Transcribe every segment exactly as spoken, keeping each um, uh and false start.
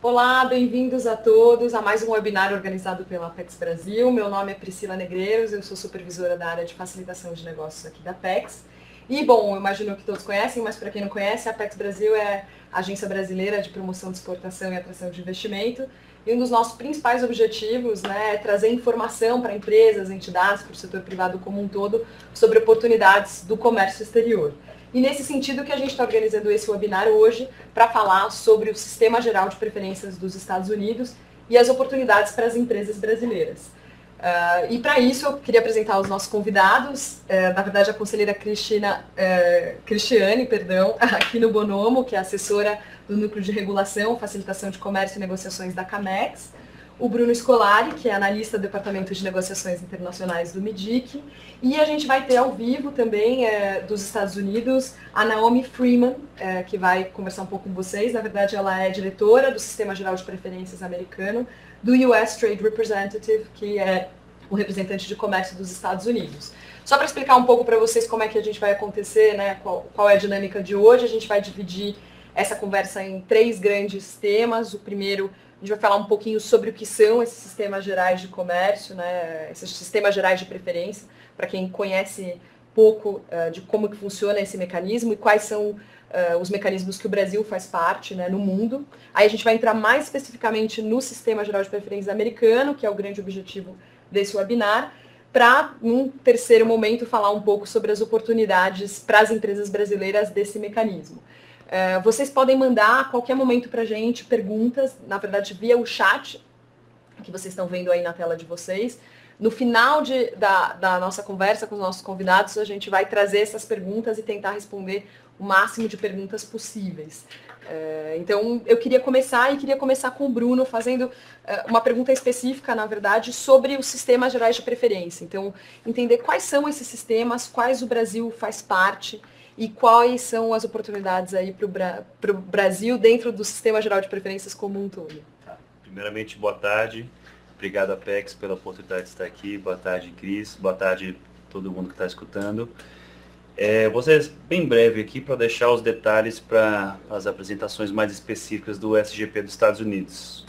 Olá, bem-vindos a todos a mais um webinar organizado pela Apex Brasil. Meu nome é Priscila Negreiros, eu sou supervisora da área de facilitação de negócios aqui da Apex. E, bom, eu imagino que todos conhecem, mas para quem não conhece, a Apex Brasil é a agência brasileira de promoção de exportação e atração de investimento. E um dos nossos principais objetivos, né, é trazer informação para empresas, entidades, para o setor privado como um todo, sobre oportunidades do comércio exterior. E nesse sentido que a gente está organizando esse webinar hoje para falar sobre o Sistema Geral de Preferências dos Estados Unidos e as oportunidades para as empresas brasileiras. Uh, e para isso eu queria apresentar os nossos convidados, uh, na verdade a conselheira Cristina, uh, Cristiane, perdão, aqui no Bonomo, que é assessora do Núcleo de Regulação, Facilitação de Comércio e Negociações da Camex, o Bruno Scolari, que é analista do Departamento de Negociações Internacionais do MIDIC, e a gente vai ter ao vivo também é, dos Estados Unidos a Naomi Freeman, é, que vai conversar um pouco com vocês. Na verdade, ela é diretora do Sistema Geral de Preferências americano, do U S Trade Representative, que é o representante de comércio dos Estados Unidos. Só para explicar um pouco para vocês como é que a gente vai acontecer, né, qual, qual é a dinâmica de hoje, a gente vai dividir essa conversa em três grandes temas. O primeiro, a gente vai falar um pouquinho sobre o que são esses sistemas gerais de comércio, né, esses sistemas gerais de preferência, para quem conhece pouco uh, de como que funciona esse mecanismo e quais são uh, os mecanismos que o Brasil faz parte, né, no mundo. Aí a gente vai entrar mais especificamente no Sistema Geral de Preferências americano, que é o grande objetivo desse webinar, para, num terceiro momento, falar um pouco sobre as oportunidades para as empresas brasileiras desse mecanismo. Uh, vocês podem mandar a qualquer momento para a gente perguntas, na verdade via o chat, que vocês estão vendo aí na tela de vocês. No final de, da, da nossa conversa com os nossos convidados, a gente vai trazer essas perguntas e tentar responder o máximo de perguntas possíveis. Uh, então, eu queria começar e queria começar com o Bruno fazendo uh, uma pergunta específica, na verdade, sobre os sistemas gerais de preferência. Então, entender quais são esses sistemas, quais o Brasil faz parte, e quais são as oportunidades aí para o Bra Brasil dentro do Sistema Geral de Preferências como um todo? Tá. Primeiramente, boa tarde. Obrigado, Apex, pela oportunidade de estar aqui. Boa tarde, Cris. Boa tarde a todo mundo que está escutando. É, vou ser bem breve aqui para deixar os detalhes para as apresentações mais específicas do S G P dos Estados Unidos.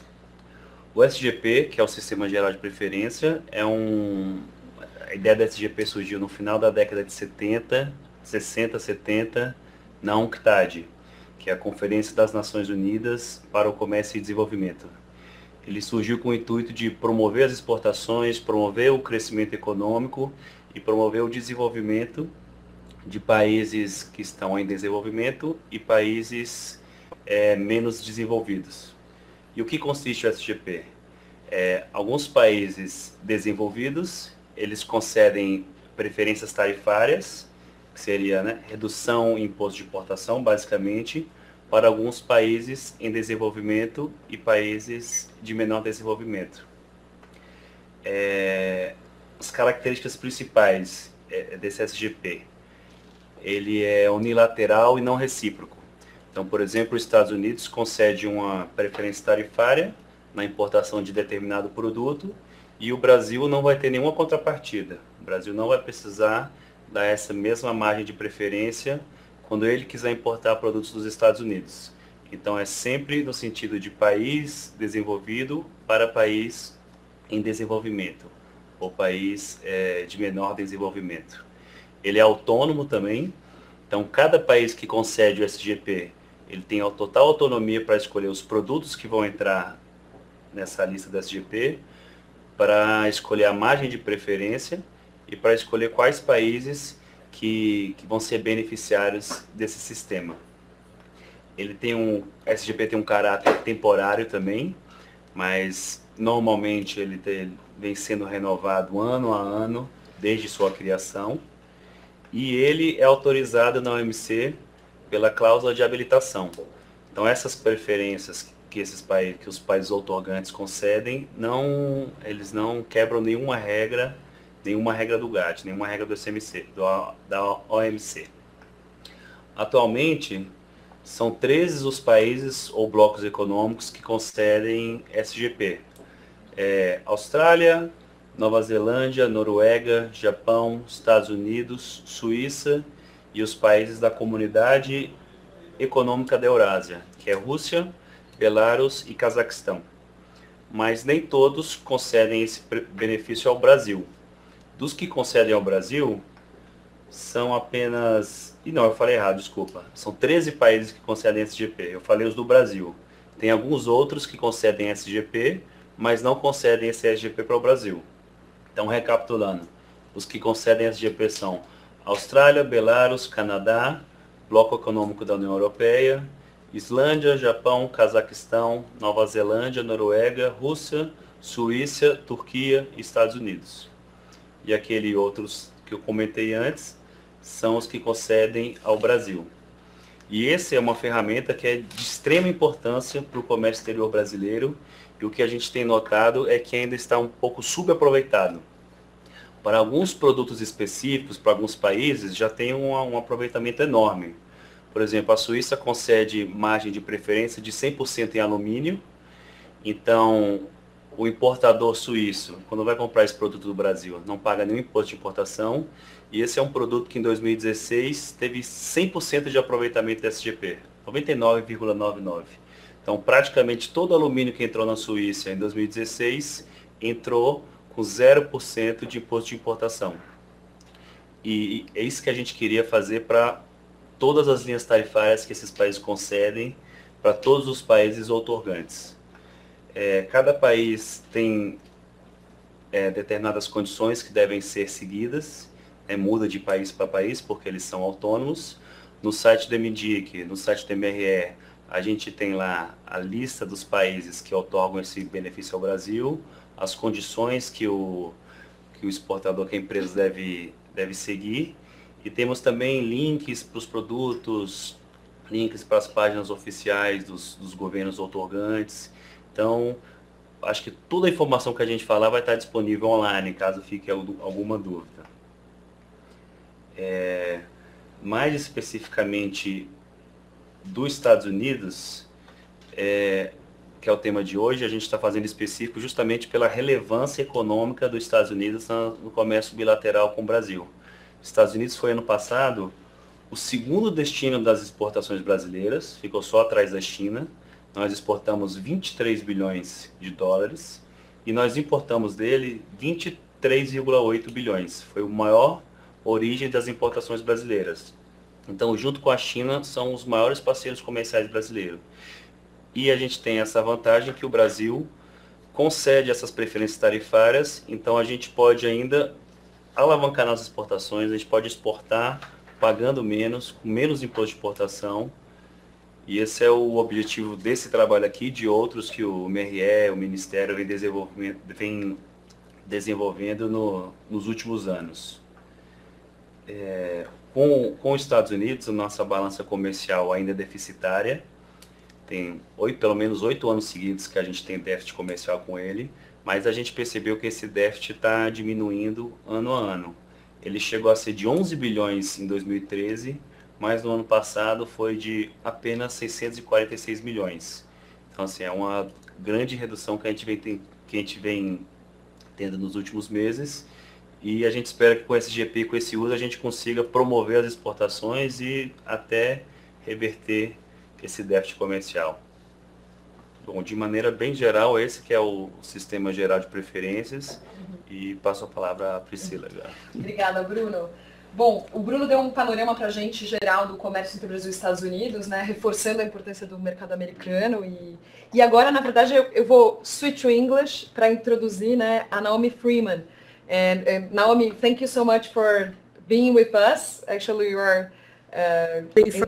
O S G P, que é o Sistema Geral de Preferência, é um... a ideia do S G P surgiu no final da década de setenta, sessenta, setenta, na UNCTAD, que é a Conferência das Nações Unidas para o Comércio e Desenvolvimento. Ele surgiu com o intuito de promover as exportações, promover o crescimento econômico e promover o desenvolvimento de países que estão em desenvolvimento e países é, menos desenvolvidos. E o que consiste o S G P? É, alguns países desenvolvidos, eles concedem preferências tarifárias, que seria, né, redução em imposto de importação, basicamente, para alguns países em desenvolvimento e países de menor desenvolvimento. É, as características principais é, desse S G P, ele é unilateral e não recíproco. Então, por exemplo, os Estados Unidos concede uma preferência tarifária na importação de determinado produto e o Brasil não vai ter nenhuma contrapartida. O Brasil não vai precisar dar essa mesma margem de preferência quando ele quiser importar produtos dos Estados Unidos. Então é sempre no sentido de país desenvolvido para país em desenvolvimento, ou país é, de menor desenvolvimento. Ele é autônomo também, então cada país que concede o S G P, ele tem a total autonomia para escolher os produtos que vão entrar nessa lista do S G P, para escolher a margem de preferência, e para escolher quais países que, que vão ser beneficiários desse sistema. Ele tem um, S G P tem um caráter temporário também, mas normalmente ele tem, vem sendo renovado ano a ano, desde sua criação, e ele é autorizado na O M C pela cláusula de habilitação. Então essas preferências que, esses países, que os países outorgantes concedem, não, eles não quebram nenhuma regra nenhuma regra do GATT, nenhuma regra do S M C, do, da O M C. Atualmente, são treze os países ou blocos econômicos que concedem S G P. É, Austrália, Nova Zelândia, Noruega, Japão, Estados Unidos, Suíça e os países da Comunidade Econômica da Eurásia, que é Rússia, Belarus e Cazaquistão. Mas nem todos concedem esse benefício ao Brasil. Dos que concedem ao Brasil, são apenas... E não, eu falei errado, desculpa. São treze países que concedem S G P. Eu falei os do Brasil. Tem alguns outros que concedem S G P, mas não concedem esse S G P para o Brasil. Então, recapitulando, os que concedem S G P são Austrália, Belarus, Canadá, Bloco Econômico da União Europeia, Islândia, Japão, Cazaquistão, Nova Zelândia, Noruega, Rússia, Suíça, Turquia e Estados Unidos. E aqueles outros que eu comentei antes são os que concedem ao Brasil. E essa é uma ferramenta que é de extrema importância para o comércio exterior brasileiro, e o que a gente tem notado é que ainda está um pouco subaproveitado. Para alguns produtos específicos, para alguns países, já tem um, um aproveitamento enorme. Por exemplo, a Suíça concede margem de preferência de cem por cento em alumínio. Então, o importador suíço, quando vai comprar esse produto do Brasil, não paga nenhum imposto de importação. E esse é um produto que em dois mil e dezesseis teve cem por cento de aproveitamento da S G P, noventa e nove vírgula noventa e nove por cento. Então, praticamente todo o alumínio que entrou na Suíça em dois mil e dezesseis entrou com zero por cento de imposto de importação. E é isso que a gente queria fazer para todas as linhas tarifárias que esses países concedem, para todos os países outorgantes. É, cada país tem é, determinadas condições que devem ser seguidas, é, muda de país para país, porque eles são autônomos. No site do M D I C, no site do M R E, a gente tem lá a lista dos países que outorgam esse benefício ao Brasil, as condições que o, que o exportador, que a empresa deve, deve seguir. E temos também links para os produtos, links para as páginas oficiais dos, dos governos outorgantes. Então, acho que toda a informação que a gente falar vai estar disponível online, caso fique alguma dúvida. É, mais especificamente dos Estados Unidos, é, que é o tema de hoje, a gente está fazendo específico justamente pela relevância econômica dos Estados Unidos no comércio bilateral com o Brasil. Os Estados Unidos foi ano passado o segundo destino das exportações brasileiras, ficou só atrás da China. Nós exportamos vinte e três bilhões de dólares e nós importamos dele vinte e três vírgula oito bilhões. Foi o maior origem das importações brasileiras. Então, junto com a China, são os maiores parceiros comerciais brasileiros. E a gente tem essa vantagem que o Brasil concede essas preferências tarifárias, então a gente pode ainda alavancar nossas exportações, a gente pode exportar pagando menos, com menos imposto de importação. E esse é o objetivo desse trabalho aqui, de outros que o M R E, o Ministério, vem desenvolvendo, vem desenvolvendo no, nos últimos anos. É, com, com os Estados Unidos, a nossa balança comercial ainda é deficitária. Tem oito, pelo menos oito anos seguidos que a gente tem déficit comercial com ele, mas a gente percebeu que esse déficit está diminuindo ano a ano. Ele chegou a ser de onze bilhões em dois mil e treze, mas no ano passado foi de apenas seiscentos e quarenta e seis milhões. Então, assim, é uma grande redução que a gente vem, tem, que a gente vem tendo nos últimos meses, e a gente espera que com esse G P, com esse uso, a gente consiga promover as exportações e até reverter esse déficit comercial. Bom, de maneira bem geral, esse que é o sistema geral de preferências, uhum. E passo a palavra à Priscila. Obrigada, Bruno. Bom, o Bruno deu um panorama para a gente geral do comércio entre o Brasil e os Estados Unidos, né, reforçando a importância do mercado americano. E, e agora, na verdade, eu, eu vou switch to English para introduzir, né, a Naomi Freeman. And, and Naomi, thank you so much for being with us. Actually, you are uh,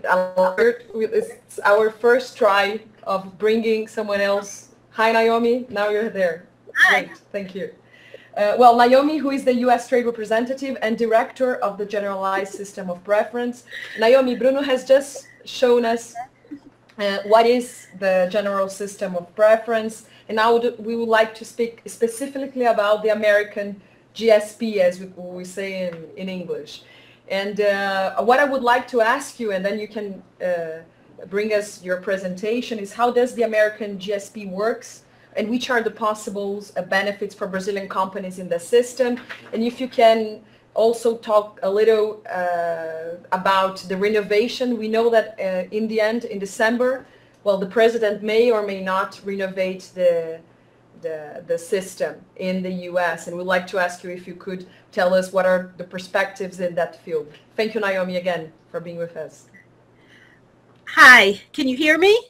it's our first try of bringing someone else. Hi, Naomi. Now you're there. Hi. Great. Thank you. Uh, well, Naomi, who is the U S Trade Representative and Director of the Generalized System of Preference. Naomi, Bruno has just shown us uh, what is the General System of Preference, and now we would like to speak specifically about the American G S P, as we, we say in, in English. And uh, what I would like to ask you, and then you can uh, bring us your presentation, is how does the American G S P works? And which are the possible uh, benefits for Brazilian companies in the system? And if you can also talk a little uh, about the renovation. We know that uh, in the end, in December, well, the president may or may not renovate the, the, the system in the U S, and we'd like to ask you if you could tell us what are the perspectives in that field. Thank you, Naomi, again, for being with us. Hi, can you hear me?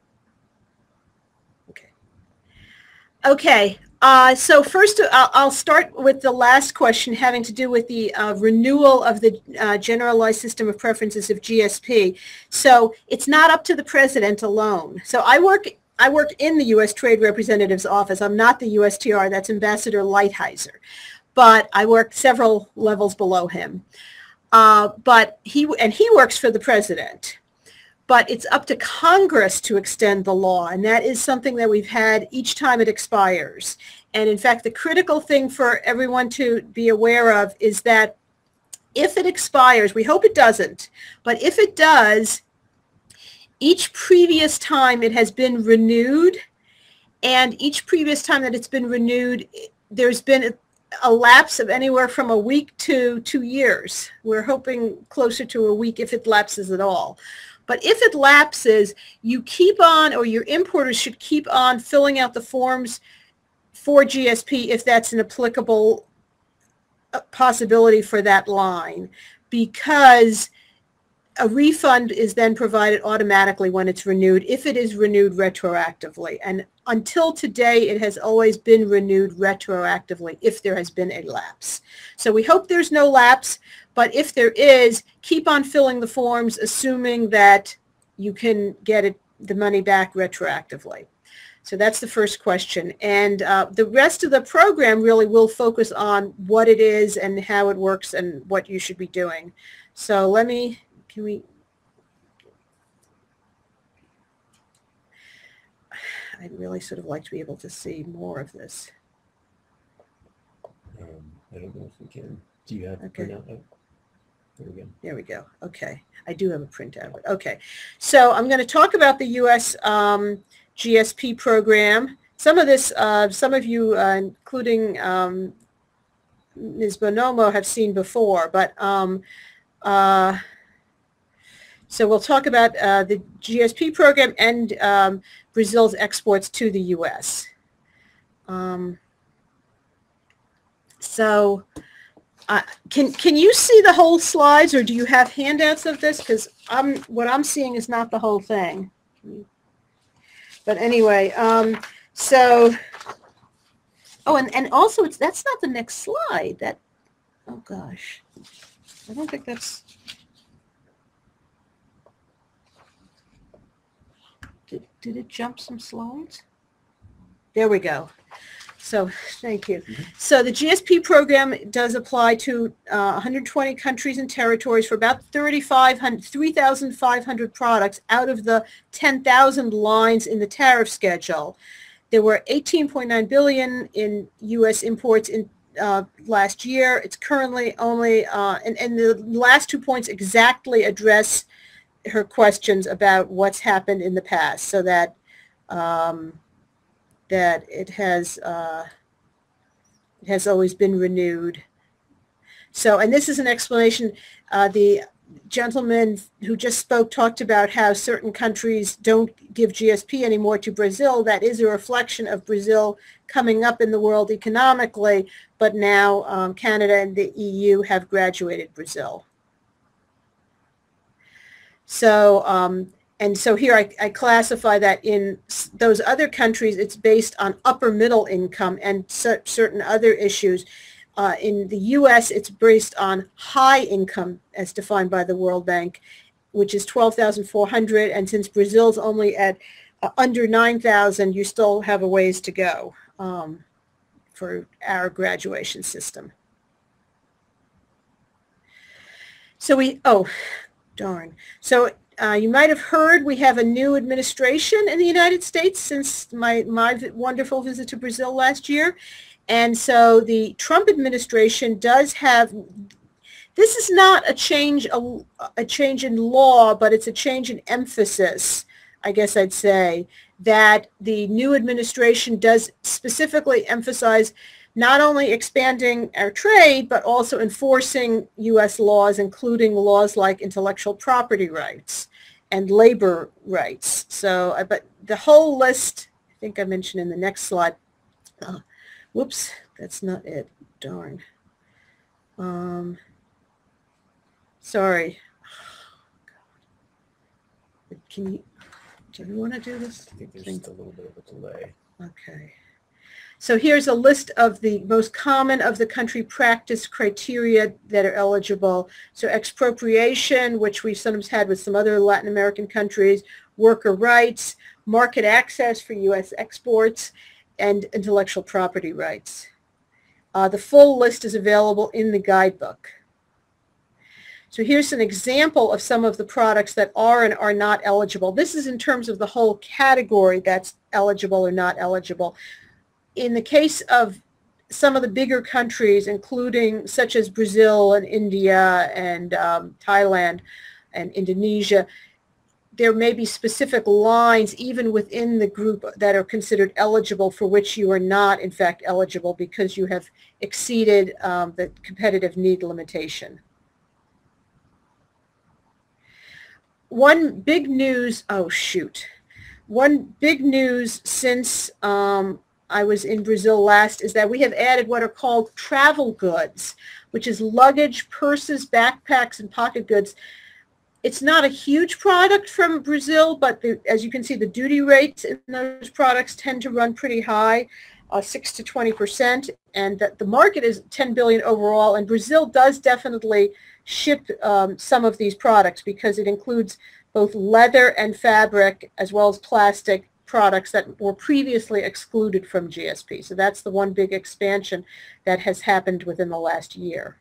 Okay. Okay. Uh, so first, uh, I'll start with the last question having to do with the uh, renewal of the uh, Generalized System of Preferences of G S P. So it's not up to the president alone. So I work, I work in the U S Trade Representative's office. I'm not the U S T R, that's Ambassador Lighthizer. But I work several levels below him. Uh, but he, and he works for the president. But it's up to Congress to extend the law, and that is something that we've had each time it expires. And in fact, the critical thing for everyone to be aware of is that if it expires, we hope it doesn't, but if it does, each previous time it has been renewed, and each previous time that it's been renewed, there's been a, a lapse of anywhere from a week to two years. We're hoping closer to a week if it lapses at all. But if it lapses, you keep on, or your importers should keep on filling out the forms for G S P if that's an applicable possibility for that line, because a refund is then provided automatically when it's renewed, if it is renewed retroactively. And until today, it has always been renewed retroactively if there has been a lapse. So we hope there's no lapse. But if there is, keep on filling the forms, assuming that you can get it, the money back retroactively. So that's the first question. And uh, the rest of the program really will focus on what it is and how it works and what you should be doing. So let me, can we, I'd really sort of like to be able to see more of this. Um, I don't know if we can. Do you have a Okay. printout? There we go. There we go. Okay. I do have a printout. Okay. So I'm going to talk about the U S um, G S P program. Some of this, uh, some of you, uh, including um, Miz Bonomo, have seen before. But um, uh, so we'll talk about uh, the G S P program and um, Brazil's exports to the U S. Um, so... Uh, can can you see the whole slides, or do you have handouts of this? Because I'm what I'm seeing is not the whole thing. But anyway, um, so oh, and and also it's that's not the next slide. That oh gosh, I don't think that's. Did did it jump some slides? There we go. So thank you. Mm-hmm. So the G S P program does apply to uh, one hundred twenty countries and territories for about three thousand five hundred products out of the ten thousand lines in the tariff schedule. There were eighteen point nine billion dollars in U S imports in uh, last year. It's currently only, uh, and, and the last two points exactly address her questions about what's happened in the past, so that um, that it has uh, it has always been renewed. So, and this is an explanation. Uh, the gentleman who just spoke talked about how certain countries don't give G S P anymore to Brazil. That is a reflection of Brazil coming up in the world economically, but now um, Canada and the E U have graduated Brazil. So, um, and so here I, I classify that in those other countries, it's based on upper middle income and certain other issues. Uh, in the U S, it's based on high income as defined by the World Bank, which is twelve thousand four hundred. And since Brazil's only at uh, under nine thousand, you still have a ways to go um, for our graduation system. So we, oh, darn. So Uh, you might have heard we have a new administration in the United States since my, my wonderful visit to Brazil last year. And so the Trump administration does have, this is not a change, a, a change in law, but it's a change in emphasis, I guess I'd say, that the new administration does specifically emphasize not only expanding our trade, but also enforcing U S laws, including laws like intellectual property rights. and labor rights. So, uh, but the whole list, I think I mentioned in the next slide. Uh, whoops, that's not it. Darn. Um, sorry. Can you, do you want to do this? I think there's just a little bit of a delay. Okay. So here's a list of the most common of the country practice criteria that are eligible. So expropriation, which we've sometimes had with some other Latin American countries, worker rights, market access for U S exports, and intellectual property rights. Uh, the full list is available in the guidebook. So here's an example of some of the products that are and are not eligible. This is in terms of the whole category that's eligible or not eligible. In the case of some of the bigger countries, including such as Brazil and India and um, Thailand and Indonesia, there may be specific lines even within the group that are considered eligible for which you are not, in fact, eligible because you have exceeded um, the competitive need limitation. One big news, oh shoot, one big news since um, I was in Brazil last is that we have added what are called travel goods, which is luggage, purses, backpacks, and pocket goods. It's not a huge product from Brazil, but the, as you can see, the duty rates in those products tend to run pretty high, uh, six to twenty percent, and that the market is ten billion dollars overall, and Brazil does definitely ship um, some of these products because it includes both leather and fabric as well as plastic products that were previously excluded from G S P. So that's the one big expansion that has happened within the last year.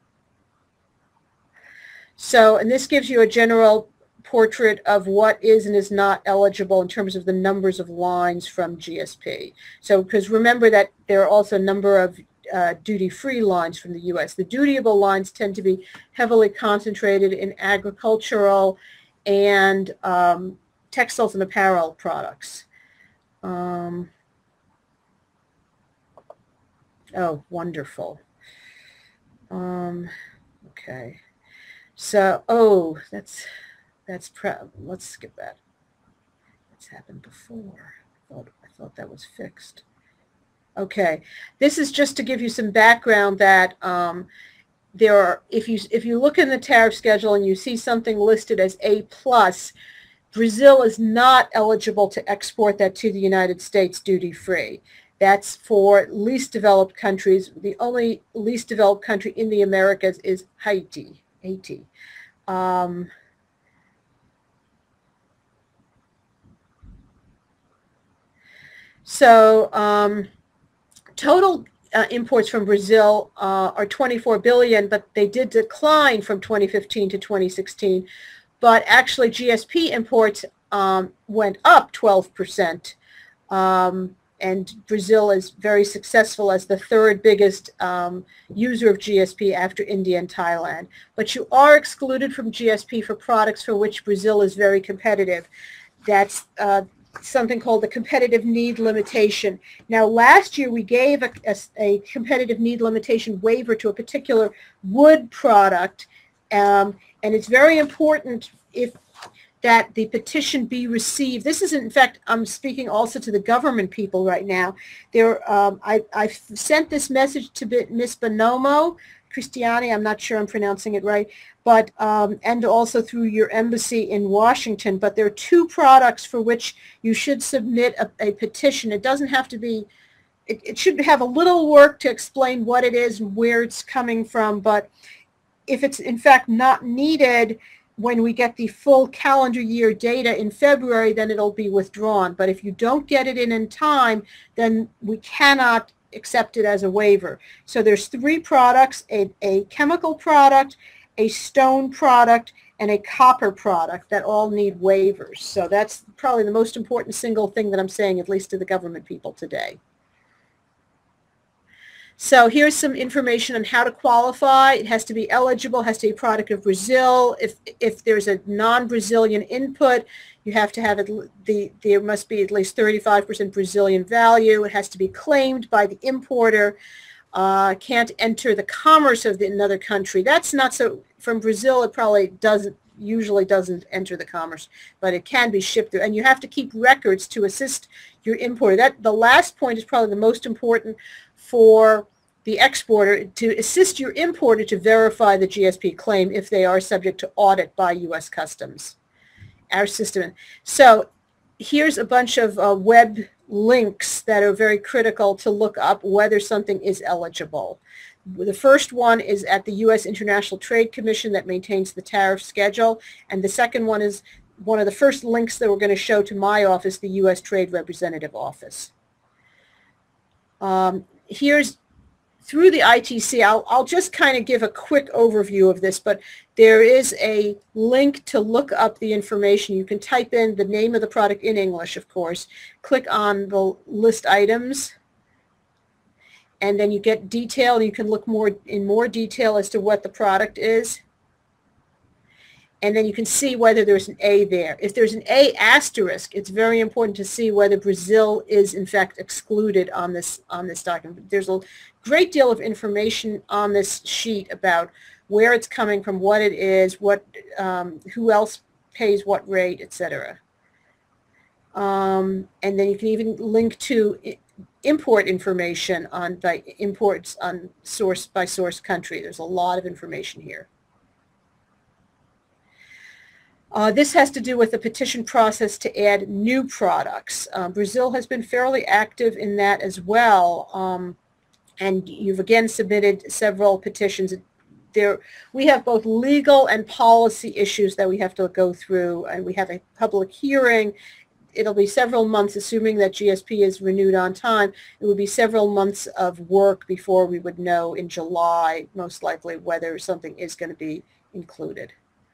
So, and this gives you a general portrait of what is and is not eligible in terms of the numbers of lines from G S P. So, because remember that there are also a number of uh, duty-free lines from the U S. The dutiable lines tend to be heavily concentrated in agricultural and um, textiles and apparel products. Um, oh, wonderful. Um, okay. So, oh, that's, that's, pre let's skip that. That's happened before. I thought, I thought that was fixed. Okay. This is just to give you some background that um, there are, if you, if you look in the tariff schedule and you see something listed as A plus, Brazil is not eligible to export that to the United States duty-free. That's for least developed countries. The only least developed country in the Americas is Haiti. Haiti. Um, so um, total uh, imports from Brazil uh, are twenty-four billion dollars, but they did decline from twenty fifteen to twenty sixteen. But actually G S P imports um, went up twelve percent. Um, and Brazil is very successful as the third biggest um, user of G S P after India and Thailand. But you are excluded from G S P for products for which Brazil is very competitive. That's uh, something called the competitive need limitation. Now, last year we gave a, a, a competitive need limitation waiver to a particular wood product, um, and it's very important if that the petition be received. This is, in fact, I'm speaking also to the government people right now. There, um, I, I've sent this message to Miz Bonomo, Cristiani, I'm not sure I'm pronouncing it right, but, um, and also through your embassy in Washington. But there are two products for which you should submit a, a petition. It doesn't have to be, it, it should have a little work to explain what it is and where it's coming from, but if it's in fact not needed, when we get the full calendar year data in February, then it'll be withdrawn. But if you don't get it in in time, then we cannot accept it as a waiver. So there's three products, a, a chemical product, a stone product, and a copper product that all need waivers. So that's probably the most important single thing that I'm saying, at least to the government people today. So here's some information on how to qualify. It has to be eligible, has to be a product of Brazil. If if there's a non-Brazilian input, you have to have it, the there must be at least thirty-five percent Brazilian value. It has to be claimed by the importer. Uh, can't enter the commerce of the, another country. That's not so, from Brazil it probably doesn't usually doesn't enter the commerce, but it can be shipped through. And you have to keep records to assist your importer. That the last point is probably the most important for the exporter, to assist your importer to verify the G S P claim if they are subject to audit by U S Customs, our system. So here's a bunch of uh, web links that are very critical to look up whether something is eligible. The first one is at the U S International Trade Commission that maintains the tariff schedule, and the second one is one of the first links that we're going to show to my office, the U S Trade Representative Office. Um, here's through the I T C, I'll, I'll just kind of give a quick overview of this, but there is a link to look up the information. You can type in the name of the product in English, of course, click on the list items, and then you get detail. You can look more in more detail as to what the product is. And then you can see whether there's an A there. If there's an A asterisk, it's very important to see whether Brazil is in fact excluded on this on this document. There's a great deal of information on this sheet about where it's coming from, what it is, what um, who else pays what rate, et cetera. Um, and then you can even link to import information on by imports on source by source country. There's a lot of information here. Uh, this has to do with the petition process to add new products. Uh, Brazil has been fairly active in that as well, um, and you've again submitted several petitions. There, we have both legal and policy issues that we have to go through, and we have a public hearing. It'll be several months, assuming that G S P is renewed on time. It would be several months of work before we would know in July, most likely, whether something is going to be included.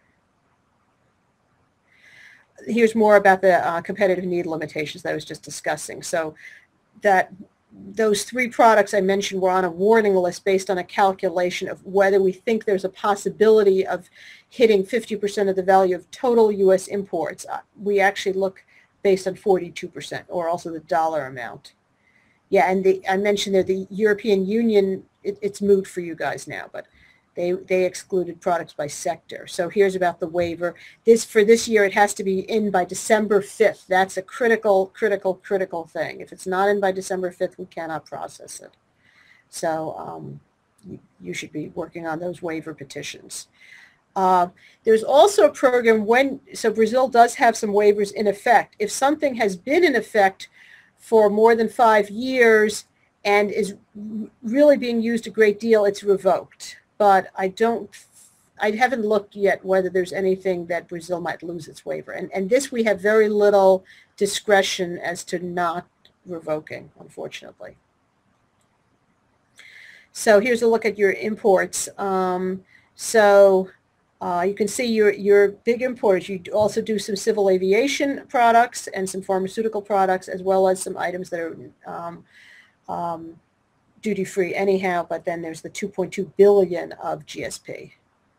Here's more about the uh, competitive need limitations that I was just discussing. So that those three products I mentioned were on a warning list based on a calculation of whether we think there's a possibility of hitting fifty percent of the value of total U S imports. Uh, we actually look based on forty-two percent, or also the dollar amount. Yeah, and the, I mentioned that the European Union, it, it's moot for you guys now, but They, they excluded products by sector. So here's about the waiver. This, for this year, it has to be in by December fifth. That's a critical, critical, critical thing. If it's not in by December fifth, we cannot process it. So um, you, you should be working on those waiver petitions. Uh, there's also a program when, so Brazil does have some waivers in effect. If something has been in effect for more than five years and is really being used a great deal, it's revoked. But I don't, I haven't looked yet whether there's anything that Brazil might lose its waiver. And, and this we have very little discretion as to not revoking, unfortunately. So here's a look at your imports. Um, so uh, you can see your, your big importers. You also do some civil aviation products and some pharmaceutical products, as well as some items that are um, um, duty-free anyhow, but then there's the two point two billion of G S P.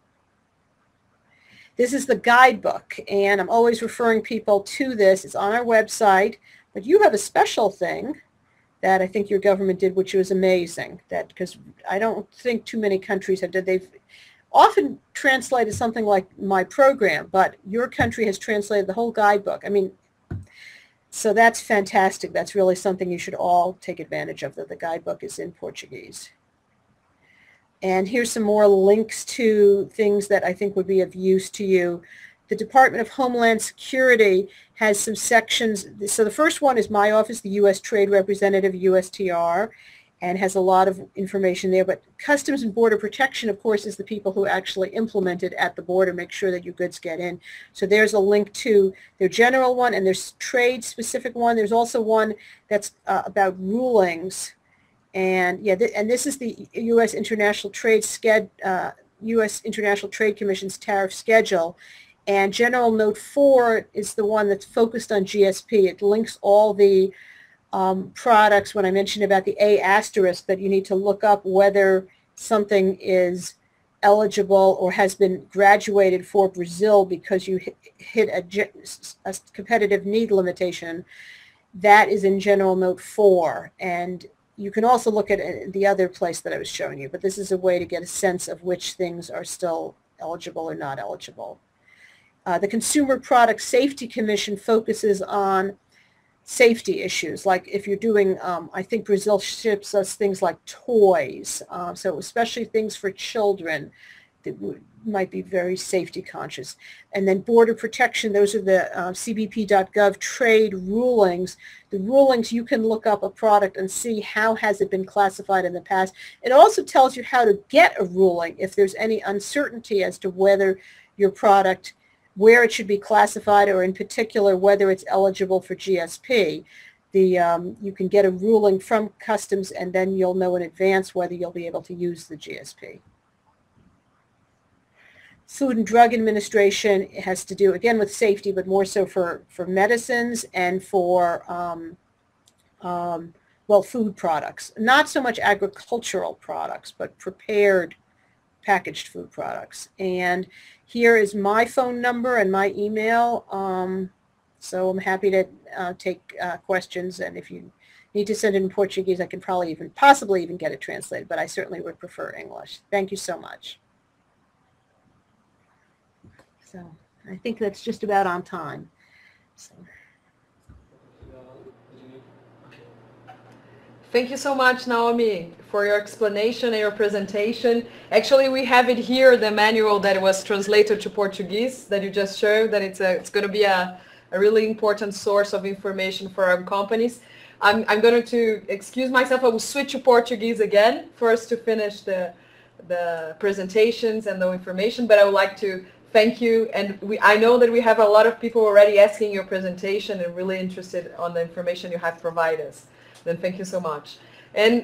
This is the guidebook, and I'm always referring people to this. It's on our website, but you have a special thing that I think your government did, which was amazing, that because I don't think too many countries have did. They've often translated something like my program, but your country has translated the whole guidebook. I mean, so that's fantastic. That's really something you should all take advantage of, that the guidebook is in Portuguese. And here's some more links to things that I think would be of use to you. The Department of Homeland Security has some sections. So the first one is my office, the U S Trade Representative, U S T R, and has a lot of information there. But Customs and Border Protection, of course, is the people who actually implement it at the border, make sure that your goods get in. So there's a link to their general one, and there's trade-specific one. There's also one that's uh, about rulings. And yeah, th and this is the U S International Trade Sched uh, U S International Trade Commission's tariff schedule. And General Note four is the one that's focused on G S P. It links all the Um, products, when I mentioned about the A asterisk, that you need to look up whether something is eligible or has been graduated for Brazil because you hit, hit a, a competitive need limitation. That is in General Note four. And you can also look at the other place that I was showing you, but this is a way to get a sense of which things are still eligible or not eligible. uh, the Consumer Product Safety Commission focuses on safety issues, like if you're doing, um, I think Brazil ships us things like toys, uh, so especially things for children that would, might be very safety conscious. And then border protection, those are the uh, C B P dot gov trade rulings. The rulings, you can look up a product and see how has it been classified in the past. It also tells you how to get a ruling if there's any uncertainty as to whether your product, where it should be classified, or in particular whether it's eligible for G S P. The, um, you can get a ruling from customs, and then you'll know in advance whether you'll be able to use the G S P. Food and Drug Administration has to do, again, with safety, but more so for, for medicines and for, um, um, well, food products. Not so much agricultural products, but prepared packaged food products. And here is my phone number and my email. Um, so I'm happy to uh, take uh, questions. And if you need to send it in Portuguese, I can probably even, possibly even get it translated, but I certainly would prefer English. Thank you so much. So I think that's just about on time. So. Thank you so much, Naomi, for your explanation and your presentation. Actually, we have it here, the manual that was translated to Portuguese that you just showed, that it's, a, it's going to be a, a really important source of information for our companies. I'm, I'm going to excuse myself. I will switch to Portuguese again for us to finish the, the presentations and the information, but I would like to thank you. And we, I know that we have a lot of people already asking your presentation and really interested on the information you have provided us. Then thank you so much. And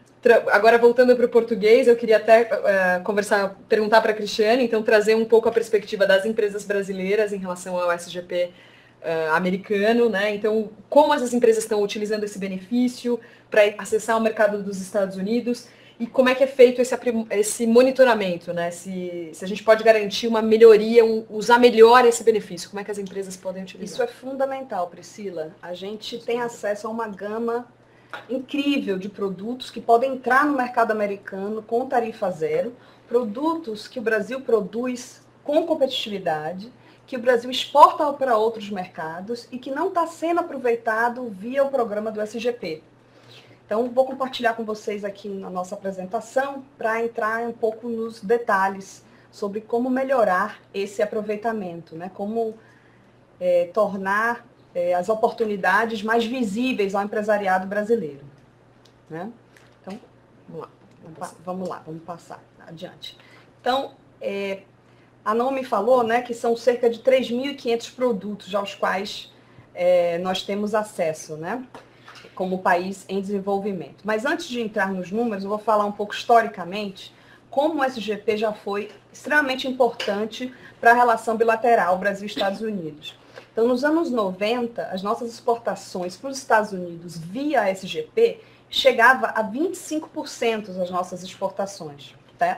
agora voltando para o português, eu queria até uh, conversar, perguntar para a Cristiane, então trazer um pouco a perspectiva das empresas brasileiras em relação ao S G P uh, americano, né? Então, como essas empresas estão utilizando esse benefício para acessar o mercado dos Estados Unidos e como é que é feito esse, esse monitoramento, né? Se, se a gente pode garantir uma melhoria, um, usar melhor esse benefício, como é que as empresas podem utilizar? Isso é fundamental, Priscila. A gente tem acesso a uma gama incrível de produtos que podem entrar no mercado americano com tarifa zero, produtos que o Brasil produz com competitividade, que o Brasil exporta para outros mercados e que não está sendo aproveitado via o programa do S G P. Então, vou compartilhar com vocês aqui na nossa apresentação para entrar um pouco nos detalhes sobre como melhorar esse aproveitamento, né? Como é, tornar é, as oportunidades mais visíveis ao empresariado brasileiro, né? Então, vamos lá, vamos, vamos lá, vamos passar adiante. Então, é, a Naomi falou, né, que são cerca de três mil e quinhentos produtos aos quais é, nós temos acesso, né? Como país em desenvolvimento. Mas antes de entrar nos números, eu vou falar um pouco historicamente como o S G P já foi extremamente importante para a relação bilateral Brasil-Estados Unidos. Então, nos anos noventa, as nossas exportações para os Estados Unidos via S G P chegava a vinte e cinco por cento das nossas exportações, tá?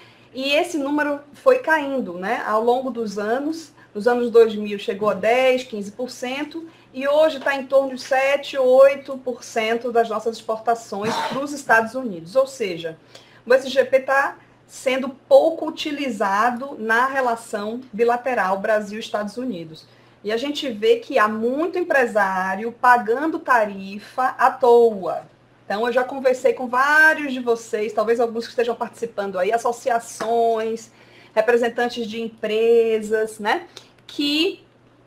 E esse número foi caindo, né, ao longo dos anos. Nos anos dois mil chegou a dez por cento, quinze por cento, e hoje está em torno de sete, oito por cento das nossas exportações para os Estados Unidos. Ou seja, o S G P está sendo pouco utilizado na relação bilateral Brasil-Estados Unidos. E a gente vê que há muito empresário pagando tarifa à toa. Então, eu já conversei com vários de vocês, talvez alguns que estejam participando aí, associações, representantes de empresas, né, que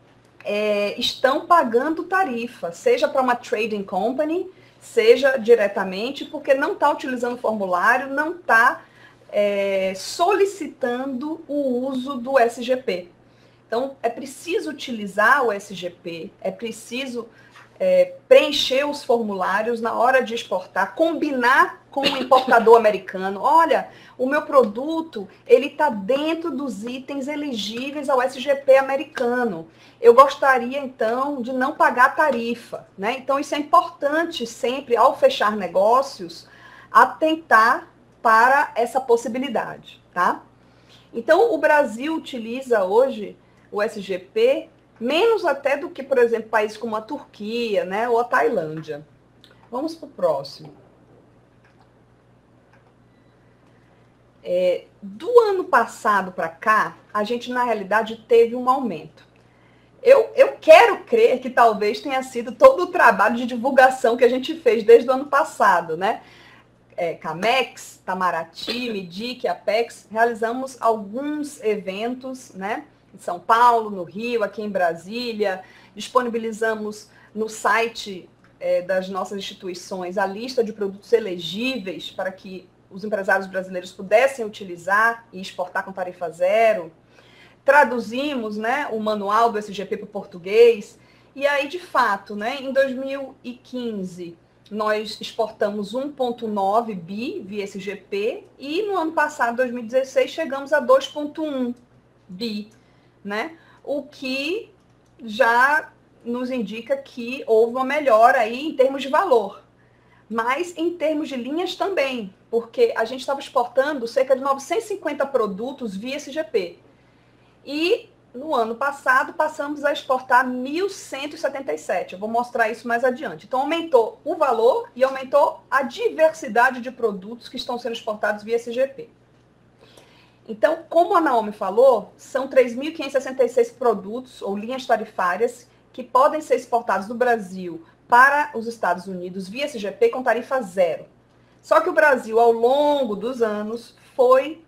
é, estão pagando tarifa, seja para uma trading company, seja diretamente, porque não está utilizando o formulário, não está é, solicitando o uso do S G P. Então, é preciso utilizar o S G P, é preciso é, preencher os formulários na hora de exportar, combinar com o importador americano. Olha, o meu produto, ele está dentro dos itens elegíveis ao S G P americano. Eu gostaria, então, de não pagar tarifa, né? Então, isso é importante sempre, ao fechar negócios, atentar para essa possibilidade, tá? Então, o Brasil utiliza hoje o S G P menos até do que, por exemplo, países como a Turquia, né, ou a Tailândia. Vamos para o próximo. É, do ano passado para cá, a gente, na realidade, teve um aumento. Eu, eu quero crer que talvez tenha sido todo o trabalho de divulgação que a gente fez desde o ano passado, né? É, Camex, Itamaraty, Medic, Apex, realizamos alguns eventos, né? Em São Paulo, no Rio, aqui em Brasília, disponibilizamos no site é, das nossas instituições a lista de produtos elegíveis para que os empresários brasileiros pudessem utilizar e exportar com tarifa zero. Traduzimos, né, o manual do S G P para o português. E aí, de fato, né, em dois mil e quinze, nós exportamos um vírgula nove bi via S G P e no ano passado, dois mil e dezesseis, chegamos a dois vírgula um bi, né? O que já nos indica que houve uma melhora aí em termos de valor, mas em termos de linhas também, porque a gente estava exportando cerca de novecentos e cinquenta produtos via S G P. E no ano passado passamos a exportar mil cento e setenta e sete. Eu vou mostrar isso mais adiante. Então aumentou o valor e aumentou a diversidade de produtos que estão sendo exportados via S G P. Então, como a Naomi falou, são três mil quinhentos e sessenta e seis produtos ou linhas tarifárias que podem ser exportados do Brasil para os Estados Unidos via S G P com tarifa zero. Só que o Brasil, ao longo dos anos, foi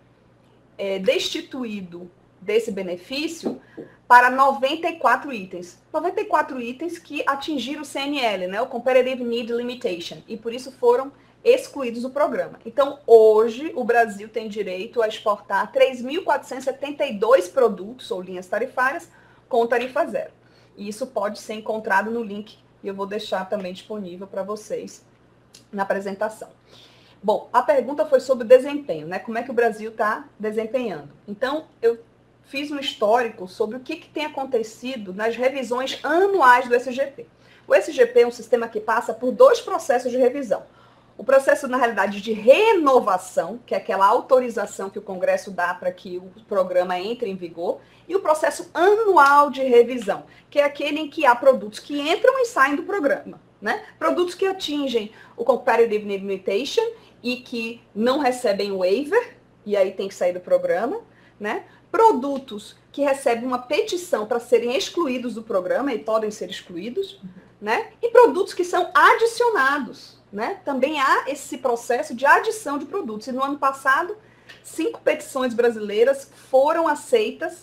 é, destituído desse benefício para noventa e quatro itens. noventa e quatro itens que atingiram o C N L, né, o Competitive Need Limitation, e por isso foram excluídos do programa. Então, hoje, o Brasil tem direito a exportar três mil quatrocentos e setenta e dois produtos ou linhas tarifárias com tarifa zero. E isso pode ser encontrado no link, e eu vou deixar também disponível para vocês na apresentação. Bom, a pergunta foi sobre o desempenho, né? Como é que o Brasil está desempenhando. Então, eu fiz um histórico sobre o que, que tem acontecido nas revisões anuais do S G P. O S G P é um sistema que passa por dois processos de revisão. O processo, na realidade, de renovação, que é aquela autorização que o Congresso dá para que o programa entre em vigor, e o processo anual de revisão, que é aquele em que há produtos que entram e saem do programa, né? Produtos que atingem o Competitive Need Limitation e que não recebem waiver, e aí tem que sair do programa, né? Produtos que recebem uma petição para serem excluídos do programa e podem ser excluídos, né? E produtos que são adicionados, né? Também há esse processo de adição de produtos. E no ano passado, cinco petições brasileiras foram aceitas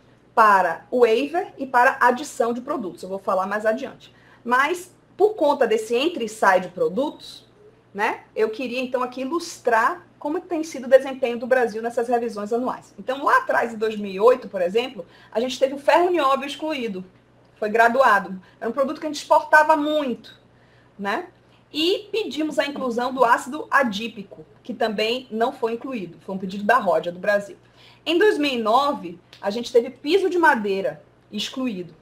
para o waiver e para adição de produtos. Eu vou falar mais adiante. Mas, por conta desse entra e sai de produtos, né? Eu queria, então, aqui ilustrar como tem sido o desempenho do Brasil nessas revisões anuais. Então, lá atrás, em dois mil e oito, por exemplo, a gente teve o ferro nióbio excluído. Foi graduado. Era um produto que a gente exportava muito, né? E pedimos a inclusão do ácido adípico, que também não foi incluído. Foi um pedido da Ródia, do Brasil. Em dois mil e nove, a gente teve piso de madeira excluído.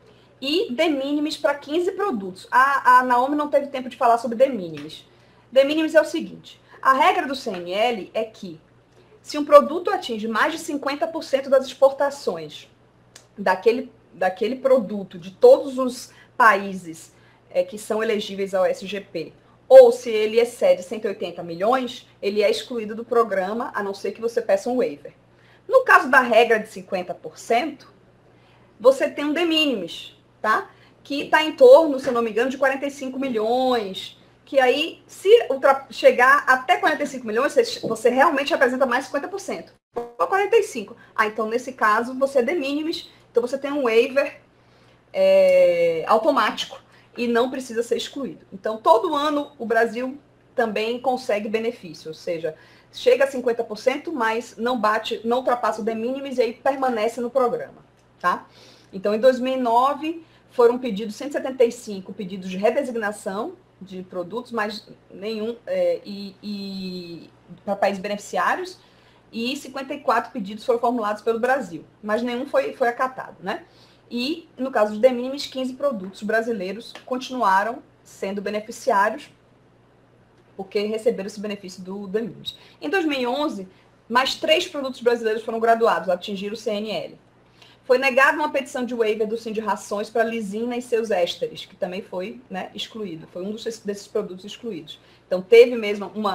E de minimis para quinze produtos. A, a Naomi não teve tempo de falar sobre de minimis. De minimis é o seguinte. A regra do C N L é que, se um produto atinge mais de cinquenta por cento das exportações daquele, daquele produto de todos os países é, que são elegíveis ao S G P, ou se ele excede cento e oitenta milhões, ele é excluído do programa, a não ser que você peça um waiver. No caso da regra de cinquenta por cento, você tem um de minimis, tá? Que está em torno, se eu não me engano, de quarenta e cinco milhões, que aí, se chegar até quarenta e cinco milhões, você realmente representa mais de cinquenta por cento. Ou quarenta e cinco por cento. Ah, então, nesse caso, você é de minimis, então você tem um waiver é, automático e não precisa ser excluído. Então, todo ano, o Brasil também consegue benefício, ou seja, chega a cinquenta por cento, mas não bate, não ultrapassa o de minimis e aí permanece no programa, tá? Então, em dois mil e nove, foram pedidos cento e setenta e cinco pedidos de redesignação de produtos, mas nenhum, é, e, e para países beneficiários, e cinquenta e quatro pedidos foram formulados pelo Brasil, mas nenhum foi, foi acatado, né? E, no caso de de minimis, quinze produtos brasileiros continuaram sendo beneficiários, porque receberam esse benefício do de minimis. Em dois mil e onze, mais três produtos brasileiros foram graduados, atingiram o C N L. Foi negada uma petição de waiver do Sindicações para lisina e seus ésteres, que também foi, né, excluído. Foi um dos, desses produtos excluídos. Então, teve mesmo uma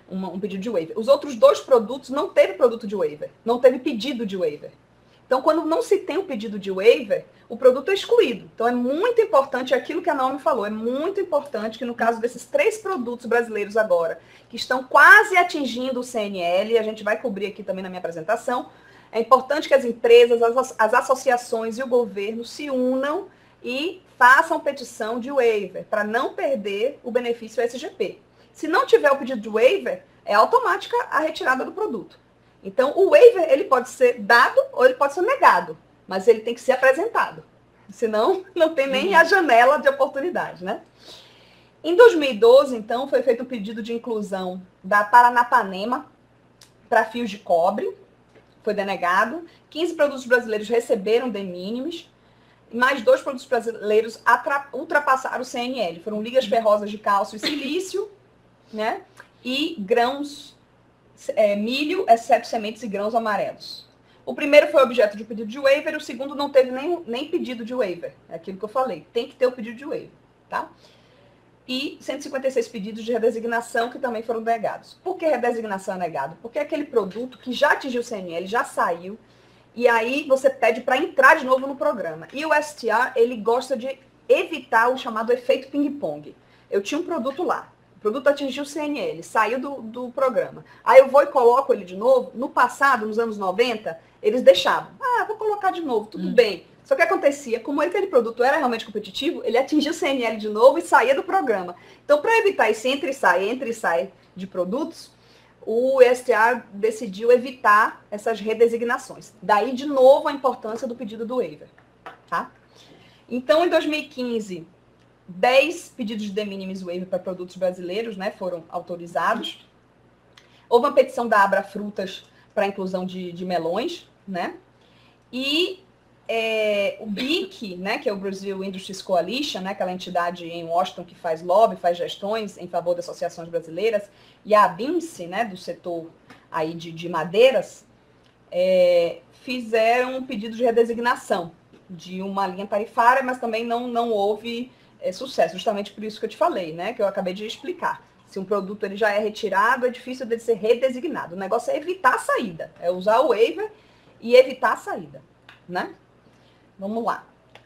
uma, um pedido de waiver. Os outros dois produtos não teve produto de waiver, não teve pedido de waiver. Então, quando não se tem um pedido de waiver, o produto é excluído. Então, é muito importante aquilo que a Naomi falou, é muito importante que no caso desses três produtos brasileiros agora, que estão quase atingindo o C N L, a gente vai cobrir aqui também na minha apresentação, é importante que as empresas, as, as associações e o governo se unam e façam petição de waiver, para não perder o benefício S G P. Se não tiver o pedido de waiver, é automática a retirada do produto. Então, o waiver, ele pode ser dado ou ele pode ser negado, mas ele tem que ser apresentado. Senão, não tem nem a janela de oportunidade, né? Em dois mil e doze, então, foi feito um pedido de inclusão da Paranapanema para fios de cobre, foi denegado. quinze produtos brasileiros receberam de minimis, e mais dois produtos brasileiros ultrapassaram o C N L. Foram ligas ferrosas de cálcio e silício, né? E grãos, é, milho, exceto sementes e grãos amarelos. O primeiro foi objeto de pedido de waiver, o segundo não teve nem, nem pedido de waiver. É aquilo que eu falei, tem que ter o pedido de waiver, tá? E cento e cinquenta e seis pedidos de redesignação que também foram negados. Por que redesignação é negado? Porque é aquele produto que já atingiu o C N L, já saiu, e aí você pede para entrar de novo no programa. E o S T R, ele gosta de evitar o chamado efeito ping-pong. Eu tinha um produto lá, o produto atingiu o C N L, saiu do, do programa. Aí eu vou e coloco ele de novo. No passado, nos anos noventa, eles deixavam. Ah, vou colocar de novo, tudo hum. bem. Só que acontecia, como aquele produto era realmente competitivo, ele atingia o C N L de novo e saía do programa. Então, para evitar esse entre e sai, entre e sai de produtos, o S T R decidiu evitar essas redesignações. Daí, de novo, a importância do pedido do waiver. Tá? Então, em dois mil e quinze, dez pedidos de de minimis waiver para produtos brasileiros, né, foram autorizados. Houve uma petição da Abra Frutas para a inclusão de, de melões, né? E é, o B I C, né, que é o Brazil Industries Coalition, né, aquela entidade em Washington que faz lobby, faz gestões em favor das associações brasileiras, e a ABIMSE, né, do setor aí de, de madeiras, é, fizeram um pedido de redesignação de uma linha tarifária, mas também não, não houve é, sucesso, justamente por isso que eu te falei, né, que eu acabei de explicar. Se um produto ele já é retirado, é difícil dele ser redesignado. O negócio é evitar a saída, é usar o waiver e evitar a saída, né? Vamos lá.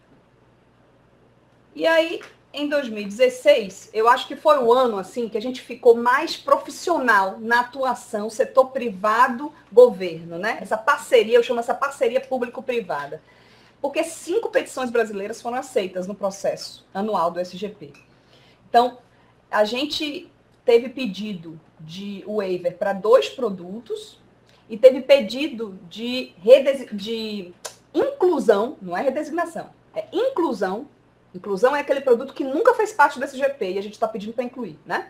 E aí, em dois mil e dezesseis, eu acho que foi o ano assim que a gente ficou mais profissional na atuação setor privado-governo, né? Essa parceria, eu chamo essa parceria público-privada. Porque cinco petições brasileiras foram aceitas no processo anual do S G P. Então, a gente teve pedido de waiver para dois produtos e teve pedido de, redes... de inclusão, não é redesignação, é inclusão. Inclusão é aquele produto que nunca fez parte do S G P e a gente está pedindo para incluir, né?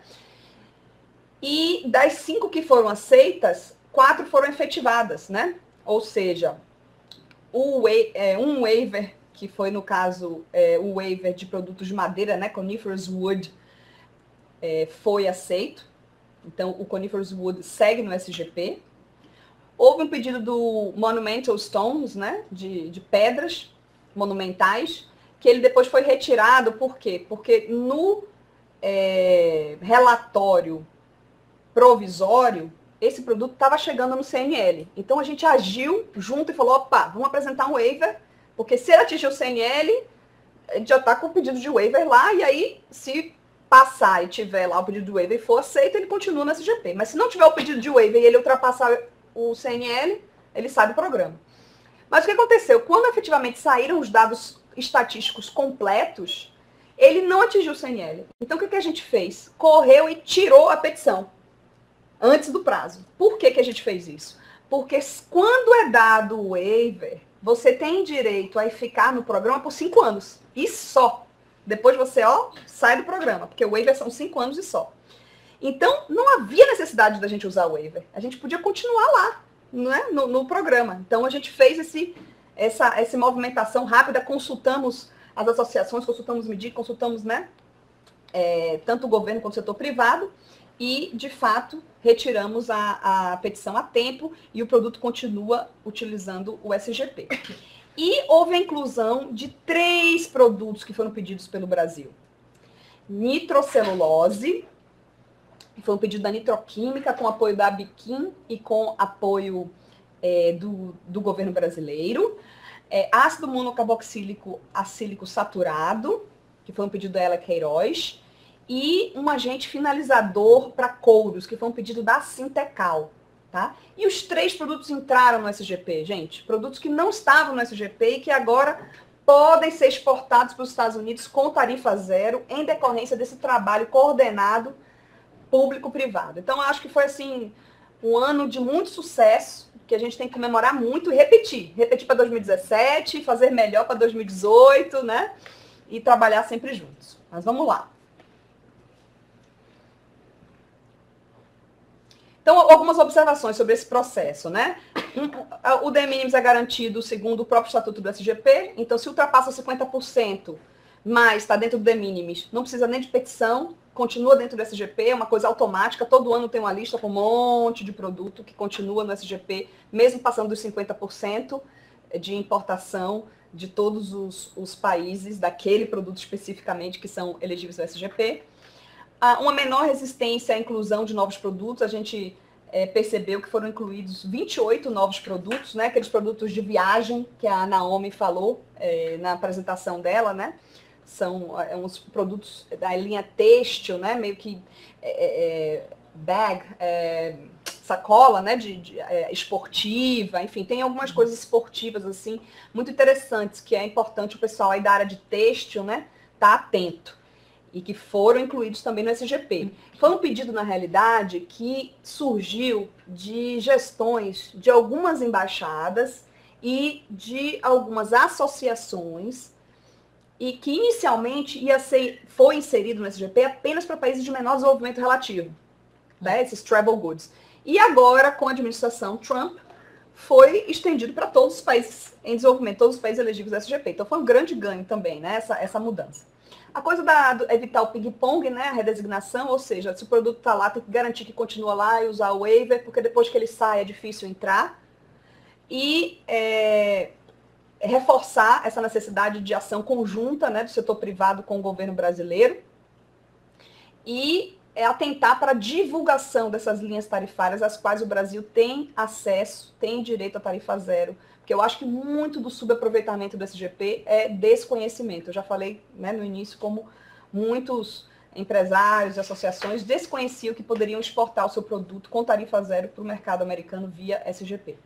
E das cinco que foram aceitas, quatro foram efetivadas, né? Ou seja, o wa é, um waiver, que foi no caso é, o waiver de produtos de madeira, né? Coniferous wood, é, foi aceito. Então, o Coniferous wood segue no S G P. Houve um pedido do Monumental Stones, né? De, de pedras monumentais, que ele depois foi retirado, por quê? Porque no é, relatório provisório, esse produto estava chegando no C N L. Então, a gente agiu junto e falou, opa, vamos apresentar um waiver, porque se ele atingir o C N L, a gente já está com o pedido de waiver lá, e aí, se passar e tiver lá o pedido de waiver e for aceito, ele continua no S G P. Mas se não tiver o pedido de waiver e ele ultrapassar o C N L, ele sai do programa. Mas o que aconteceu? Quando efetivamente saíram os dados estatísticos completos, ele não atingiu o C N L. Então, o que, que a gente fez? Correu e tirou a petição antes do prazo. Por que, que a gente fez isso? Porque quando é dado o waiver, você tem direito a ficar no programa por cinco anos. E só. Depois você, ó, sai do programa, porque o waiver são cinco anos e só. Então, não havia necessidade da gente usar o waiver. A gente podia continuar lá, né, no, no programa. Então, a gente fez esse, essa, essa movimentação rápida, consultamos as associações, consultamos o M D I, consultamos, né, é, tanto o governo quanto o setor privado, e, de fato, retiramos a, a petição a tempo e o produto continua utilizando o S G P. E houve a inclusão de três produtos que foram pedidos pelo Brasil. Nitrocelulose, Foi um pedido da Nitroquímica, com apoio da Abiquim e com apoio é, do, do governo brasileiro. É, ácido monocarboxílico acílico saturado, que foi um pedido da Ela Queiroz. E um agente finalizador para couros, que foi um pedido da Sintecal. Tá? E os três produtos entraram no S G P, gente. Produtos que não estavam no S G P e que agora podem ser exportados para os Estados Unidos com tarifa zero, em decorrência desse trabalho coordenado público-privado. Então, eu acho que foi, assim, um ano de muito sucesso, que a gente tem que comemorar muito e repetir. Repetir para dois mil e dezessete, fazer melhor para dois mil e dezoito, né? E trabalhar sempre juntos. Mas vamos lá. Então, algumas observações sobre esse processo, né? O de minimis é garantido segundo o próprio estatuto do S G P, então se ultrapassa cinquenta por cento, mas está dentro do de minimis, não precisa nem de petição, continua dentro do S G P, é uma coisa automática, todo ano tem uma lista com um monte de produto que continua no S G P, mesmo passando dos cinquenta por cento de importação de todos os, os países daquele produto especificamente que são elegíveis ao S G P. Uma menor resistência à inclusão de novos produtos, a gente é, percebeu que foram incluídos vinte e oito novos produtos, né? Aqueles produtos de viagem que a Naomi falou é, na apresentação dela, né? São é, uns produtos da linha têxtil, né? Meio que é, é, bag, é, sacola, né? De, de é, esportiva, enfim, tem algumas coisas esportivas assim muito interessantes que é importante o pessoal aí da área de têxtil, né? Tá atento. E que foram incluídos também no S G P. Foi um pedido, na realidade, que surgiu de gestões de algumas embaixadas e de algumas associações, e que inicialmente ia ser, foi inserido no S G P apenas para países de menor desenvolvimento relativo, né, esses travel goods. E agora, com a administração Trump, foi estendido para todos os países em desenvolvimento, todos os países elegíveis do S G P. Então foi um grande ganho também, né, essa, essa mudança. A coisa da do, evitar o ping-pong, né, a redesignação, ou seja, se o produto está lá, tem que garantir que continua lá e usar o waiver, porque depois que ele sai é difícil entrar. E é, reforçar essa necessidade de ação conjunta, né, do setor privado com o governo brasileiro. E é, atentar para a divulgação dessas linhas tarifárias, às quais o Brasil tem acesso, tem direito a tarifa zero. Porque eu acho que muito do subaproveitamento do S G P é desconhecimento. Eu já falei, né, no início como muitos empresários e associações desconheciam que poderiam exportar o seu produto com tarifa zero para o mercado americano via S G P.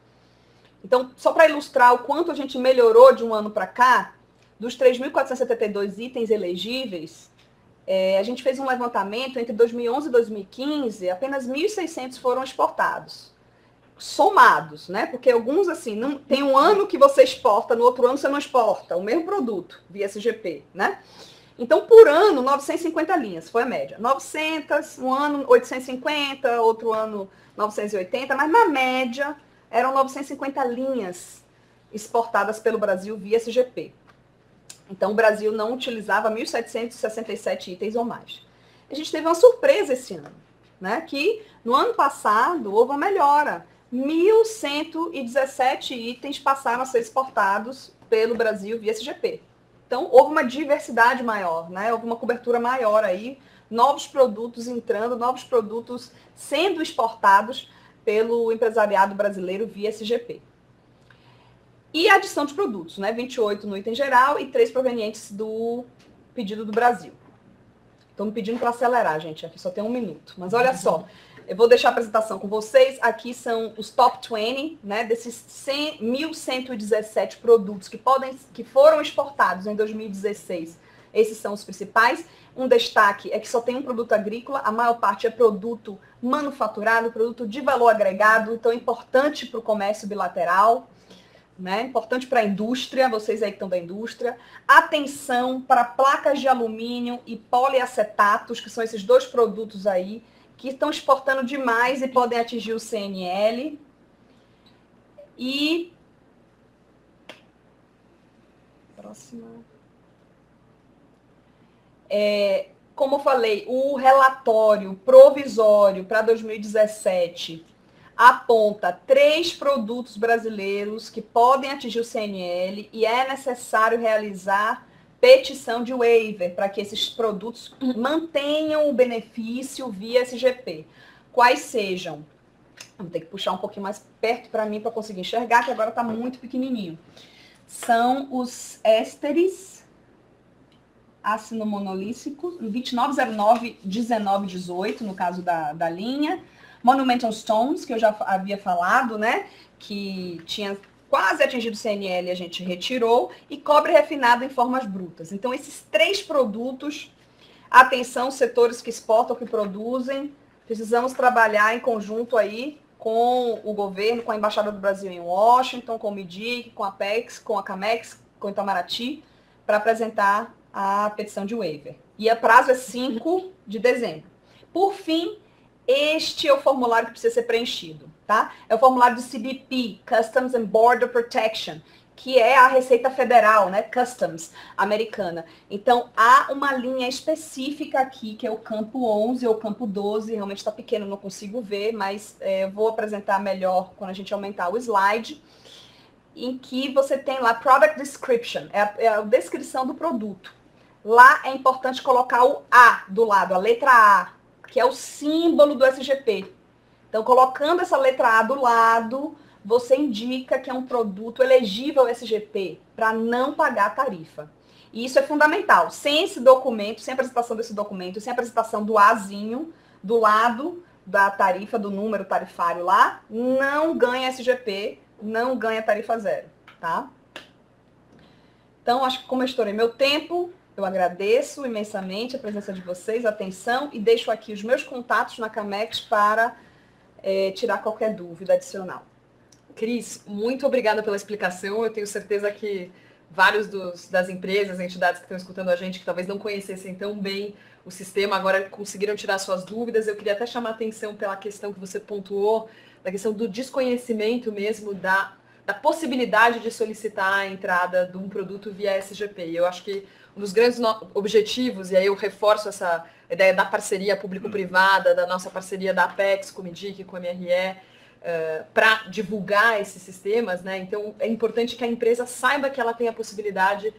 Então, só para ilustrar o quanto a gente melhorou de um ano para cá, dos três mil quatrocentos e setenta e dois itens elegíveis, é, a gente fez um levantamento entre dois mil e onze e dois mil e quinze, apenas mil e seiscentos foram exportados. Somados, né? Porque alguns, assim, não, tem um ano que você exporta, no outro ano você não exporta o mesmo produto via S G P, né? Então, por ano, novecentas e cinquenta linhas, foi a média. novecentas, um ano oitocentos e cinquenta, outro ano novecentos e oitenta, mas na média eram novecentas e cinquenta linhas exportadas pelo Brasil via S G P. Então, o Brasil não utilizava mil setecentos e sessenta e sete itens ou mais. A gente teve uma surpresa esse ano, né? Que no ano passado houve uma melhora. mil cento e dezessete itens passaram a ser exportados pelo Brasil via S G P. Então, houve uma diversidade maior, né? Houve uma cobertura maior aí, novos produtos entrando, novos produtos sendo exportados pelo empresariado brasileiro via S G P. E a adição de produtos, né? vinte e oito no item geral e três provenientes do pedido do Brasil. Estou me pedindo para acelerar, gente, aqui só tem um minuto. Mas olha só, eu vou deixar a apresentação com vocês. Aqui são os top vinte, né, desses mil cento e dezessete produtos que, podem, que foram exportados em dois mil e dezesseis. Esses são os principais. Um destaque é que só tem um produto agrícola, a maior parte é produto manufaturado, produto de valor agregado, então é importante para o comércio bilateral, né? Importante para a indústria, vocês aí que estão da indústria. Atenção para placas de alumínio e poliacetatos, que são esses dois produtos aí, que estão exportando demais e podem atingir o C N L. E... Próxima. É, como eu falei, o relatório provisório para dois mil e dezessete aponta três produtos brasileiros que podem atingir o C N L e é necessário realizar petição de waiver para que esses produtos mantenham o benefício via S G P. Quais sejam? Vou ter que puxar um pouquinho mais perto para mim para conseguir enxergar, que agora está muito pequenininho. São os ésteres ácido monolícico, vinte e nove zero nove, dezenove dezoito, no caso da, da linha. Monumental Stones, que eu já havia falado, né? Que tinha quase atingido o C N L e a gente retirou. E cobre refinado em formas brutas. Então, esses três produtos, atenção, setores que exportam, que produzem, precisamos trabalhar em conjunto aí com o governo, com a Embaixada do Brasil em Washington, com o MIDIC, com a Apex, com a Camex, com o Itamaraty, para apresentar a petição de waiver. E o prazo é cinco de dezembro. Por fim, este é o formulário que precisa ser preenchido, tá? É o formulário do C B P, Customs and Border Protection, que é a Receita Federal, né? Customs americana. Então, há uma linha específica aqui, que é o campo onze ou campo doze, realmente está pequeno, não consigo ver, mas é, vou apresentar melhor quando a gente aumentar o slide, em que você tem lá Product Description, é a, é a descrição do produto. Lá é importante colocar o A do lado, a letra A, que é o símbolo do S G P. Então, colocando essa letra A do lado, você indica que é um produto elegível ao S G P para não pagar a tarifa. E isso é fundamental. Sem esse documento, sem a apresentação desse documento, sem a apresentação do Azinho do lado da tarifa, do número tarifário lá, não ganha S G P, não ganha tarifa zero, tá? Então, acho que como eu estourei meu tempo, eu agradeço imensamente a presença de vocês, a atenção, e deixo aqui os meus contatos na Camex para é, tirar qualquer dúvida adicional. Cris, muito obrigada pela explicação. Eu tenho certeza que vários dos, das empresas, entidades que estão escutando a gente, que talvez não conhecessem tão bem o sistema, agora conseguiram tirar suas dúvidas. Eu queria até chamar a atenção pela questão que você pontuou, da questão do desconhecimento mesmo da, da possibilidade de solicitar a entrada de um produto via S G P. E eu acho que um dos grandes objetivos, e aí eu reforço essa ideia da parceria público-privada, da nossa parceria da Apex com o MIDIC, com o M R E, uh, para divulgar esses sistemas, né? Então, é importante que a empresa saiba que ela tem a possibilidade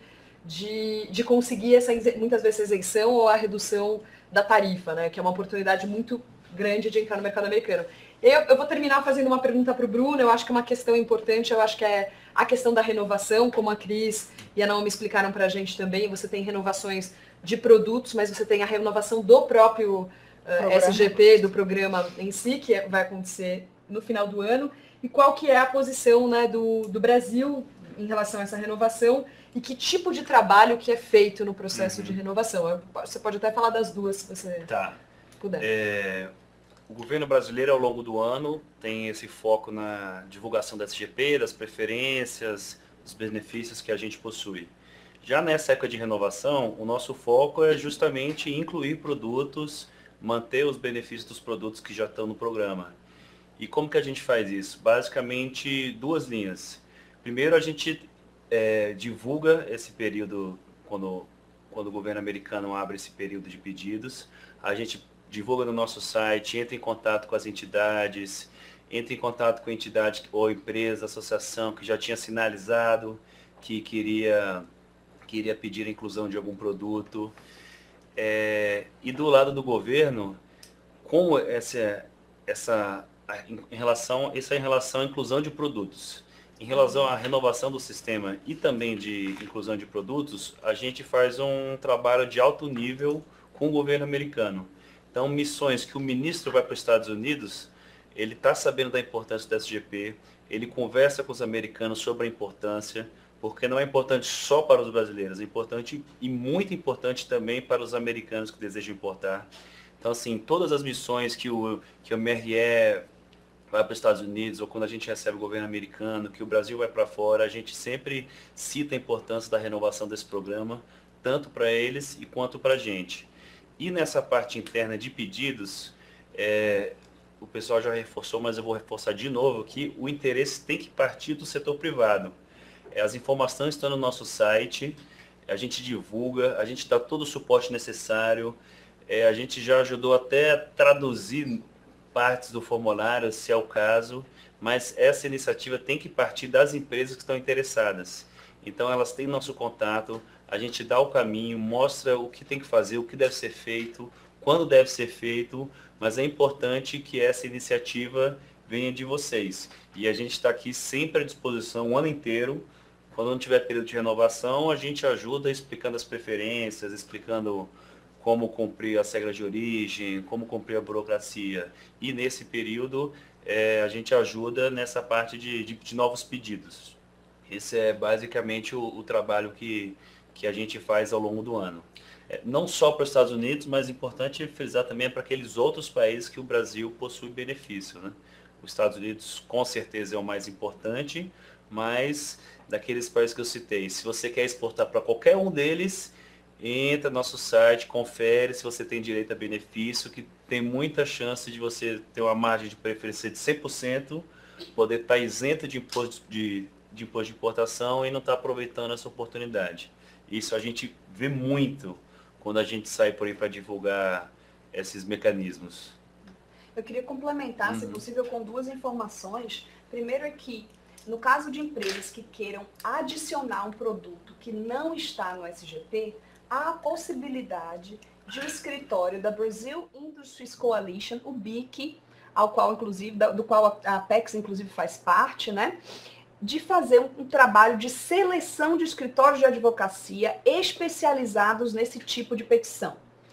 de, de conseguir essa, muitas vezes, isenção ou a redução da tarifa, né? Que é uma oportunidade muito grande de entrar no mercado americano. Eu, eu vou terminar fazendo uma pergunta para o Bruno. Eu acho que é uma questão importante, eu acho que é a questão da renovação, como a Cris e a Naomi explicaram para a gente também. Você tem renovações de produtos, mas você tem a renovação do próprio uh, S G P, do programa em si, que vai acontecer no final do ano. E qual que é a posição, né, do, do Brasil em relação a essa renovação e que tipo de trabalho que é feito no processo uhum. de renovação? Você pode até falar das duas, se você tá. puder. É... O governo brasileiro, ao longo do ano, tem esse foco na divulgação da S G P, das preferências, dos benefícios que a gente possui. Já nessa época de renovação, o nosso foco é justamente incluir produtos, manter os benefícios dos produtos que já estão no programa. E como que a gente faz isso? Basicamente, duas linhas. Primeiro, a gente é, divulga esse período, quando, quando o governo americano abre esse período de pedidos, a gente divulga no nosso site, entra em contato com as entidades, entra em contato com a entidade ou empresa, associação que já tinha sinalizado que queria, queria pedir a inclusão de algum produto. É, e do lado do governo, como essa, essa, em relação, isso é em relação à inclusão de produtos. Em relação à renovação do sistema e também de inclusão de produtos, a gente faz um trabalho de alto nível com o governo americano. Então, missões que o ministro vai para os Estados Unidos, ele está sabendo da importância da S G P, ele conversa com os americanos sobre a importância, porque não é importante só para os brasileiros, é importante e muito importante também para os americanos que desejam importar. Então, assim, todas as missões que o, que o M R E vai para os Estados Unidos, ou quando a gente recebe o governo americano, que o Brasil vai para fora, a gente sempre cita a importância da renovação desse programa, tanto para eles e quanto para a gente. E nessa parte interna de pedidos, é, o pessoal já reforçou, mas eu vou reforçar de novo que o interesse tem que partir do setor privado. É, as informações estão no nosso site, a gente divulga, a gente dá todo o suporte necessário, é, a gente já ajudou até a traduzir partes do formulário, se é o caso, mas essa iniciativa tem que partir das empresas que estão interessadas. Então elas têm nosso contato, a gente dá o caminho, mostra o que tem que fazer, o que deve ser feito, quando deve ser feito, mas é importante que essa iniciativa venha de vocês. E a gente está aqui sempre à disposição o ano inteiro. Quando não tiver período de renovação, a gente ajuda explicando as preferências, explicando como cumprir as regras de origem, como cumprir a burocracia. E nesse período, é, a gente ajuda nessa parte de, de, de novos pedidos. Esse é basicamente o, o trabalho que, que a gente faz ao longo do ano. É, não só para os Estados Unidos, mas importante frisar também para aqueles outros países que o Brasil possui benefício, né? Os Estados Unidos com certeza é o mais importante, mas daqueles países que eu citei, se você quer exportar para qualquer um deles, entra no nosso site, confere se você tem direito a benefício, que tem muita chance de você ter uma margem de preferência de cem por cento, poder estar isento de imposto de, de imposto de importação e não estar aproveitando essa oportunidade. Isso a gente vê muito quando a gente sai por aí para divulgar esses mecanismos. Eu queria complementar, uhum. se possível, com duas informações. Primeiro é que, no caso de empresas que queiram adicionar um produto que não está no S G P, há a possibilidade de um escritório da Brazil Industries Coalition, o B I C, ao qual, inclusive, do qual a Apex, inclusive, faz parte, né? De fazer um, um trabalho de seleção de escritórios de advocacia especializados nesse tipo de petição.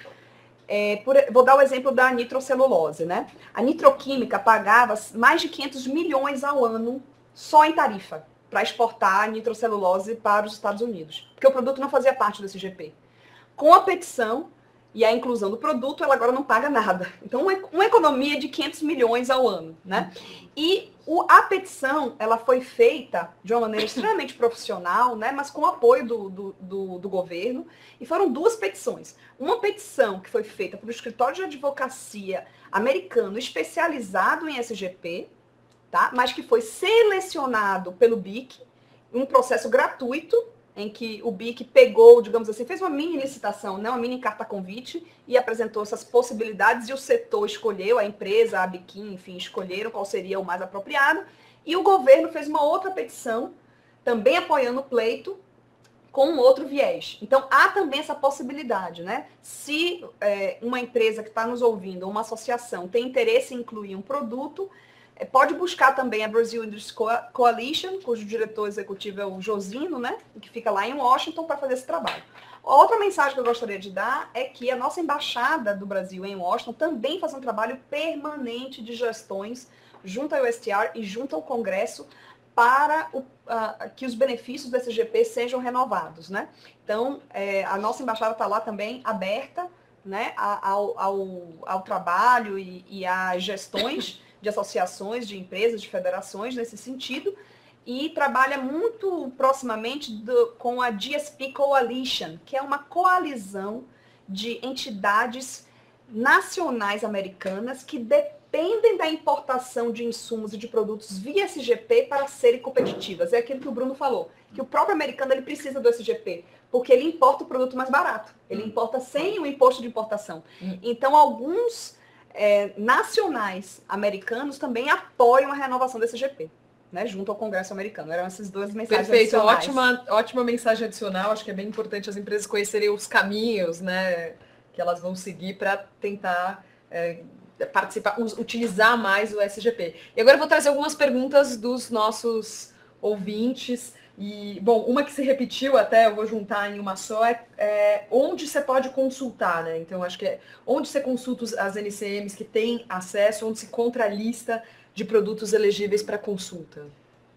É, por, vou dar o exemplo da nitrocelulose, né? A nitroquímica pagava mais de quinhentos milhões ao ano só em tarifa para exportar a nitrocelulose para os Estados Unidos, porque o produto não fazia parte do S G P. Com a petição e a inclusão do produto, ela agora não paga nada. Então, uma, uma economia de quinhentos milhões ao ano, né? E o, a petição, ela foi feita de uma maneira extremamente profissional, né? Mas com o apoio do, do, do, do governo. E foram duas petições. Uma petição que foi feita por um escritório de advocacia americano especializado em S G P, tá? Mas que foi selecionado pelo B I C, um processo gratuito, em que o B I C pegou, digamos assim, fez uma mini licitação, né, uma mini carta convite, e apresentou essas possibilidades, e o setor escolheu, a empresa, a Biquim, enfim, escolheram qual seria o mais apropriado, e o governo fez uma outra petição, também apoiando o pleito, com um outro viés. Então, há também essa possibilidade, né? Se é, uma empresa que está nos ouvindo, uma associação, tem interesse em incluir um produto, pode buscar também a Brazil Industries Coalition, cujo diretor executivo é o Josino, né, que fica lá em Washington para fazer esse trabalho. A outra mensagem que eu gostaria de dar é que a nossa embaixada do Brasil em Washington também faz um trabalho permanente de gestões junto ao U S T R e junto ao Congresso para o, uh, que os benefícios do S G P sejam renovados, né? Então, é, a nossa embaixada está lá também aberta, né, ao, ao, ao trabalho e, e às gestões de associações, de empresas, de federações nesse sentido, e trabalha muito proximamente do, com a G S P Coalition, que é uma coalizão de entidades nacionais americanas que dependem da importação de insumos e de produtos via S G P para serem competitivas. É aquilo que o Bruno falou, que o próprio americano ele precisa do S G P, porque ele importa o produto mais barato, ele importa sem o imposto de importação. Então, alguns É, nacionais americanos também apoiam a renovação do S G P, né, junto ao Congresso americano. Eram essas duas mensagens Perfeito, adicionais. ótima, ótima mensagem adicional. Acho que é bem importante as empresas conhecerem os caminhos, né, que elas vão seguir para tentar é, participar, utilizar mais o S G P. E agora eu vou trazer algumas perguntas dos nossos ouvintes. E, bom, uma que se repetiu até, eu vou juntar em uma só, é, é onde você pode consultar, né? Então, acho que é onde você consulta as N C Ms que têm acesso, onde se encontra a lista de produtos elegíveis para consulta.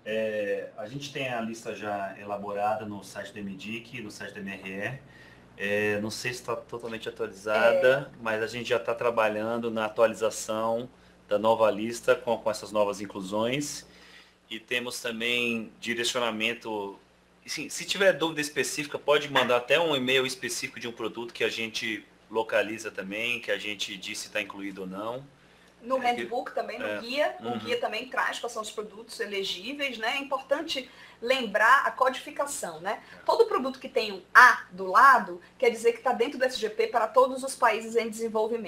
É, a gente tem a lista já elaborada no site do M D I C, no site do M R E. É, não sei se está totalmente atualizada, é... mas a gente já está trabalhando na atualização da nova lista com, com essas novas inclusões. E temos também direcionamento, assim, se tiver dúvida específica, pode mandar até um e-mail específico de um produto que a gente localiza também, que a gente diz se está incluído ou não. No handbook também, no é, guia, uhum. o guia também traz quais são os produtos elegíveis, né? É importante lembrar a codificação, né? Todo produto que tem um A do lado, quer dizer que está dentro do S G P para todos os países em desenvolvimento.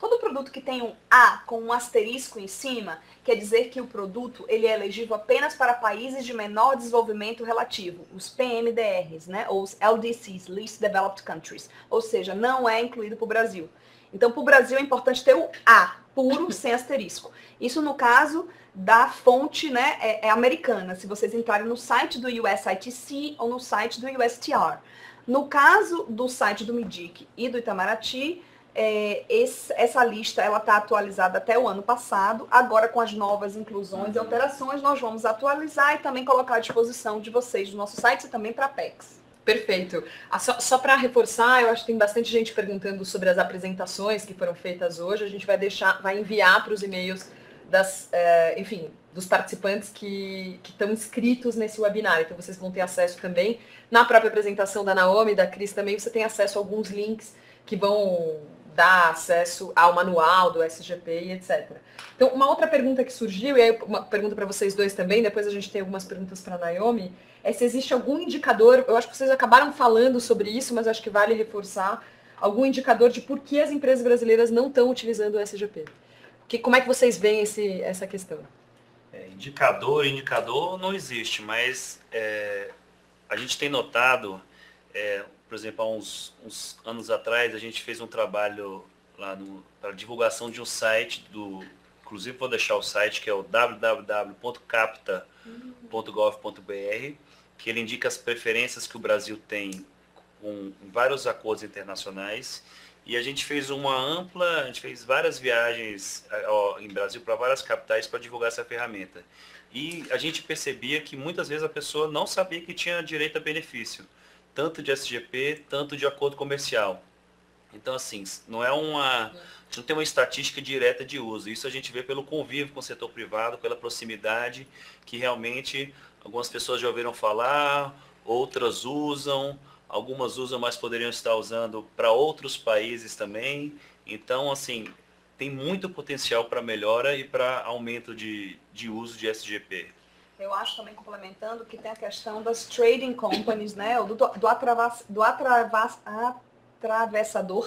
Todo produto que tem um A com um asterisco em cima, quer dizer que o produto ele é elegível apenas para países de menor desenvolvimento relativo, os P M D Rs, né? Ou os L D Cs, Least Developed Countries. Ou seja, não é incluído para o Brasil. Então, para o Brasil é importante ter o A, puro, sem asterisco. Isso no caso da fonte, né, é, é americana, se vocês entrarem no site do U S I T C ou no site do U S T R. No caso do site do MIDIC e do Itamaraty, é, esse, essa lista ela está atualizada até o ano passado. Agora, com as novas inclusões e alterações, nós vamos atualizar e também colocar à disposição de vocês no nosso site e também para a Apex. Perfeito. Ah, só só para reforçar, eu acho que tem bastante gente perguntando sobre as apresentações que foram feitas hoje. A gente vai deixar, vai enviar para os e-mails das, é, enfim, dos participantes que estão inscritos nesse webinar. Então vocês vão ter acesso também. Na própria apresentação da Naomi e da Cris também, você tem acesso a alguns links que vão dar acesso ao manual do S G P e etcétera. Então, uma outra pergunta que surgiu, e aí uma pergunta para vocês dois também, depois a gente tem algumas perguntas para a Naomi, é se existe algum indicador, eu acho que vocês acabaram falando sobre isso, mas acho que vale reforçar, algum indicador de por que as empresas brasileiras não estão utilizando o S G P. Que, como é que vocês veem esse, essa questão? É, indicador, indicador não existe, mas é, a gente tem notado, é, por exemplo, há uns, uns anos atrás, a gente fez um trabalho lá para divulgação de um site, do, inclusive vou deixar o site, que é o w w w ponto capta ponto gov ponto b r, que ele indica as preferências que o Brasil tem com vários acordos internacionais. E a gente fez uma ampla, a gente fez várias viagens ó, em Brasil para várias capitais para divulgar essa ferramenta. E a gente percebia que muitas vezes a pessoa não sabia que tinha direito a benefício, tanto de S G P, tanto de acordo comercial. Então, assim, não é uma, a gente não tem uma estatística direta de uso. Isso a gente vê pelo convívio com o setor privado, pela proximidade, que realmente algumas pessoas já ouviram falar, outras usam, algumas usam, mas poderiam estar usando para outros países também. Então, assim, tem muito potencial para melhora e para aumento de, de uso de S G P. Eu acho também, complementando, que tem a questão das trading companies, né, do, do, atravas, do atravas, atravessador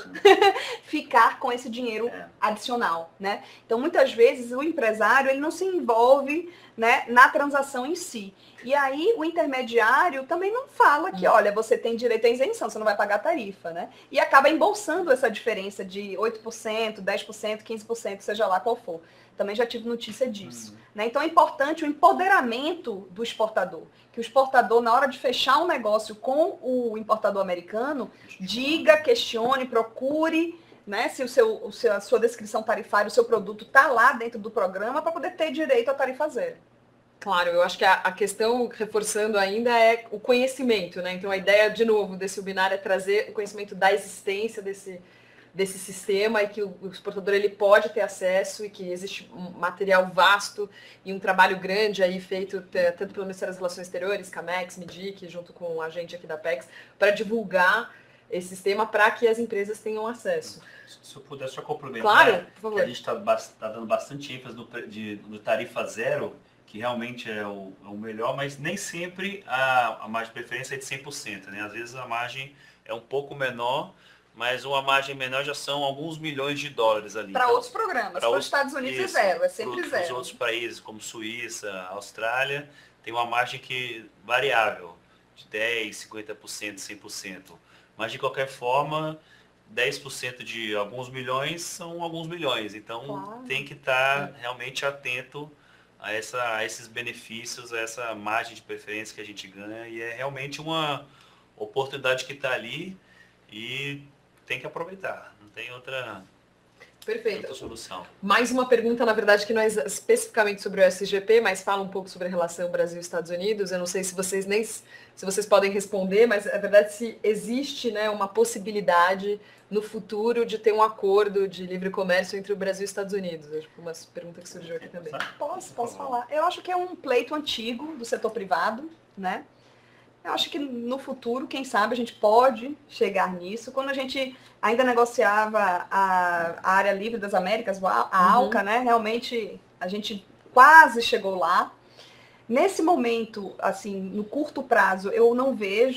ficar com esse dinheiro é. adicional, né? Então, muitas vezes, o empresário ele não se envolve, né, na transação em si. E aí, o intermediário também não fala que, olha, você tem direito à isenção, você não vai pagar tarifa, né? E acaba embolsando essa diferença de oito por cento, dez por cento, quinze por cento, seja lá qual for. Também já tive notícia disso. Uhum. Né? Então, é importante o empoderamento do exportador. Que o exportador, na hora de fechar um negócio com o importador americano, diga, questione, procure, né, se o seu, o seu, a sua descrição tarifária, o seu produto está lá dentro do programa para poder ter direito à tarifa zero. Claro, eu acho que a, a questão, reforçando ainda, é o conhecimento, né? Então, a ideia, de novo, desse webinar é trazer o conhecimento da existência desse, desse sistema e que o, o exportador ele pode ter acesso e que existe um material vasto e um trabalho grande aí feito tanto pelo Ministério das Relações Exteriores, CAMEX, MIDIC, junto com a gente aqui da Apex, para divulgar esse sistema para que as empresas tenham acesso. Se eu puder só complementar, claro, por favor. Que a gente está tá dando bastante ênfase no, de, no tarifa zero, que realmente é o, é o melhor, mas nem sempre a, a margem de preferência é de cem por cento, né? Às vezes a margem é um pouco menor, mas uma margem menor já são alguns milhões de dólares ali. Para então, outros programas, para os Estados Unidos é zero, é sempre pro, zero. Para os outros países, como Suíça, Austrália, tem uma margem que variável, de dez, cinquenta por cento, cem por cento. Mas, de qualquer forma, dez por cento de alguns milhões são alguns milhões. Então, claro. Tem que estar tá realmente atento a, essa, a esses benefícios, a essa margem de preferência que a gente ganha. E é realmente uma oportunidade que está ali e tem que aproveitar. Não tem outra, Perfeito. outra solução. Mais uma pergunta, na verdade, que não é especificamente sobre o S G P, mas fala um pouco sobre a relação Brasil-Estados Unidos. Eu não sei se vocês nem se vocês podem responder, mas é verdade se existe, né, uma possibilidade no futuro de ter um acordo de livre comércio entre o Brasil e os Estados Unidos. Acho que uma pergunta que surgiu aqui também. Posso, posso falar. Eu acho que é um pleito antigo do setor privado, né? Eu acho que no futuro, quem sabe, a gente pode chegar nisso. Quando a gente ainda negociava a, a área livre das Américas, a ALCA, uhum. né? Realmente a gente quase chegou lá. Nesse momento, assim, no curto prazo, eu não vejo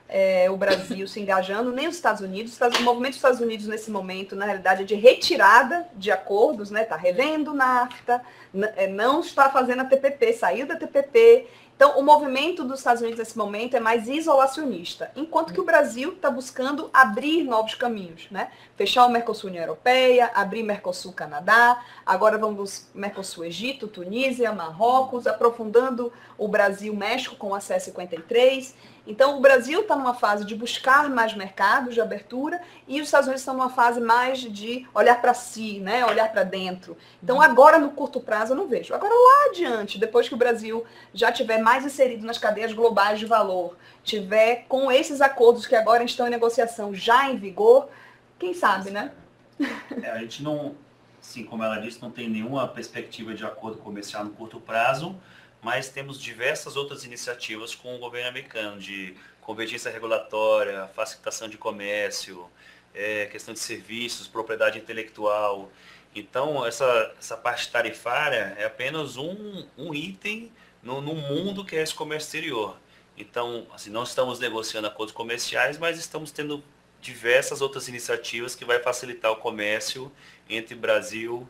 é, o Brasil se engajando, nem os Estados Unidos. O movimento dos Estados Unidos, nesse momento, na realidade, é de retirada de acordos, né? Está revendo o NAFTA, não está fazendo a T P P, saiu da T P P. Então, o movimento dos Estados Unidos nesse momento é mais isolacionista, enquanto que o Brasil está buscando abrir novos caminhos, né? Fechar o Mercosul-União Europeia, abrir Mercosul-Canadá, agora vamos Mercosul-Egito, Tunísia, Marrocos, aprofundando o Brasil-México com a C E cinquenta e três. Então, o Brasil está numa fase de buscar mais mercados de abertura e os Estados Unidos estão numa fase mais de olhar para si, né? Olhar para dentro. Então, agora, no curto prazo, eu não vejo. Agora, lá adiante, depois que o Brasil já tiver mais inserido nas cadeias globais de valor, tiver com esses acordos que agora estão em negociação já em vigor, quem sabe, né? É, a gente não, sim, como ela disse, não tem nenhuma perspectiva de acordo comercial no curto prazo, mas temos diversas outras iniciativas com o governo americano, de convergência regulatória, facilitação de comércio, é, questão de serviços, propriedade intelectual. Então, essa, essa parte tarifária é apenas um, um item no, no mundo que é esse comércio exterior. Então, assim, não estamos negociando acordos comerciais, mas estamos tendo diversas outras iniciativas que vai facilitar o comércio entre Brasil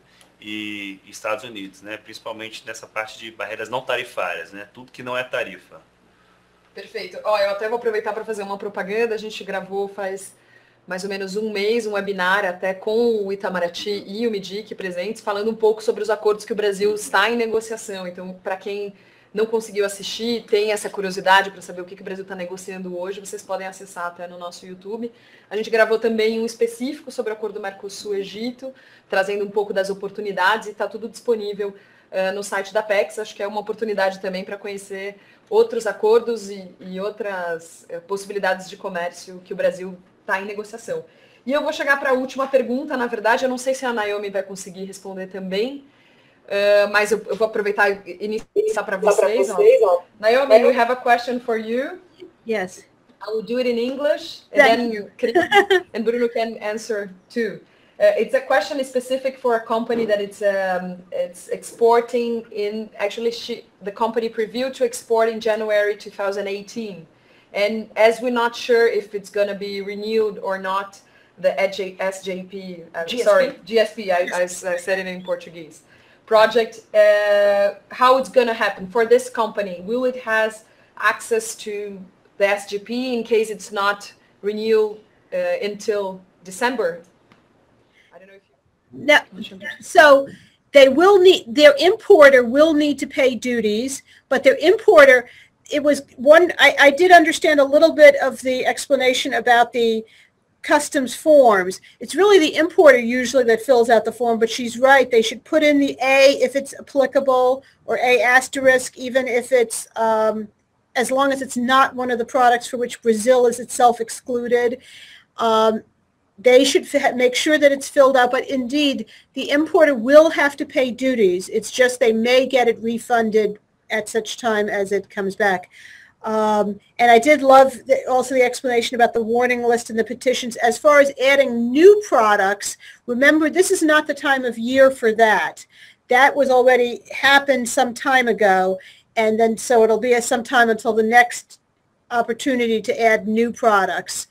e Estados Unidos, né? Principalmente nessa parte de barreiras não tarifárias, né? Tudo que não é tarifa. Perfeito. Ó, eu até vou aproveitar para fazer uma propaganda. A gente gravou faz mais ou menos um mês um webinar até com o Itamaraty e o MIDIC presentes, falando um pouco sobre os acordos que o Brasil está em negociação. Então, para quem não conseguiu assistir, tem essa curiosidade para saber o que, que o Brasil está negociando hoje, vocês podem acessar até no nosso YouTube. A gente gravou também um específico sobre o acordo Mercosul-Egito, trazendo um pouco das oportunidades, e está tudo disponível uh, no site da Apex. Acho que é uma oportunidade também para conhecer outros acordos e, e outras uh, possibilidades de comércio que o Brasil está em negociação. E eu vou chegar para a última pergunta, na verdade, eu não sei se a Naomi vai conseguir responder também, Uh, mas eu, eu vou aproveitar e iniciar para vocês. Ó. Naomi, we have a question for you. Yes. I will do it in English, and Thank then you. Chris and Bruno can answer too. Uh, it's a question specific for a company that it's um, it's exporting in. Actually, she, the company previewed to export in January two thousand eighteen, and as we're not sure if it's going to be renewed or not, the S J P. Uh, G S P. Sorry, G S P. I, I, I said it in Portuguese. Project, uh, how it's going to happen for this company? Will it has access to the S G P in case it's not renewed uh, until December? I don't know if you... No, so they will need, their importer will need to pay duties, but their importer, it was one, I, I did understand a little bit of the explanation about the customs forms. It's really the importer usually that fills out the form, but she's right. They should put in the A if it's applicable, or A asterisk, even if it's, um, as long as it's not one of the products for which Brazil is itself excluded. Um, they should f- make sure that it's filled out, but indeed, the importer will have to pay duties. It's just they may get it refunded at such time as it comes back. Um, and I did love the, also the explanation about the warning list and the petitions. As far as adding new products, remember, this is not the time of year for that. That was already happened some time ago, and then so it'll be a, some time until the next opportunity to add new products,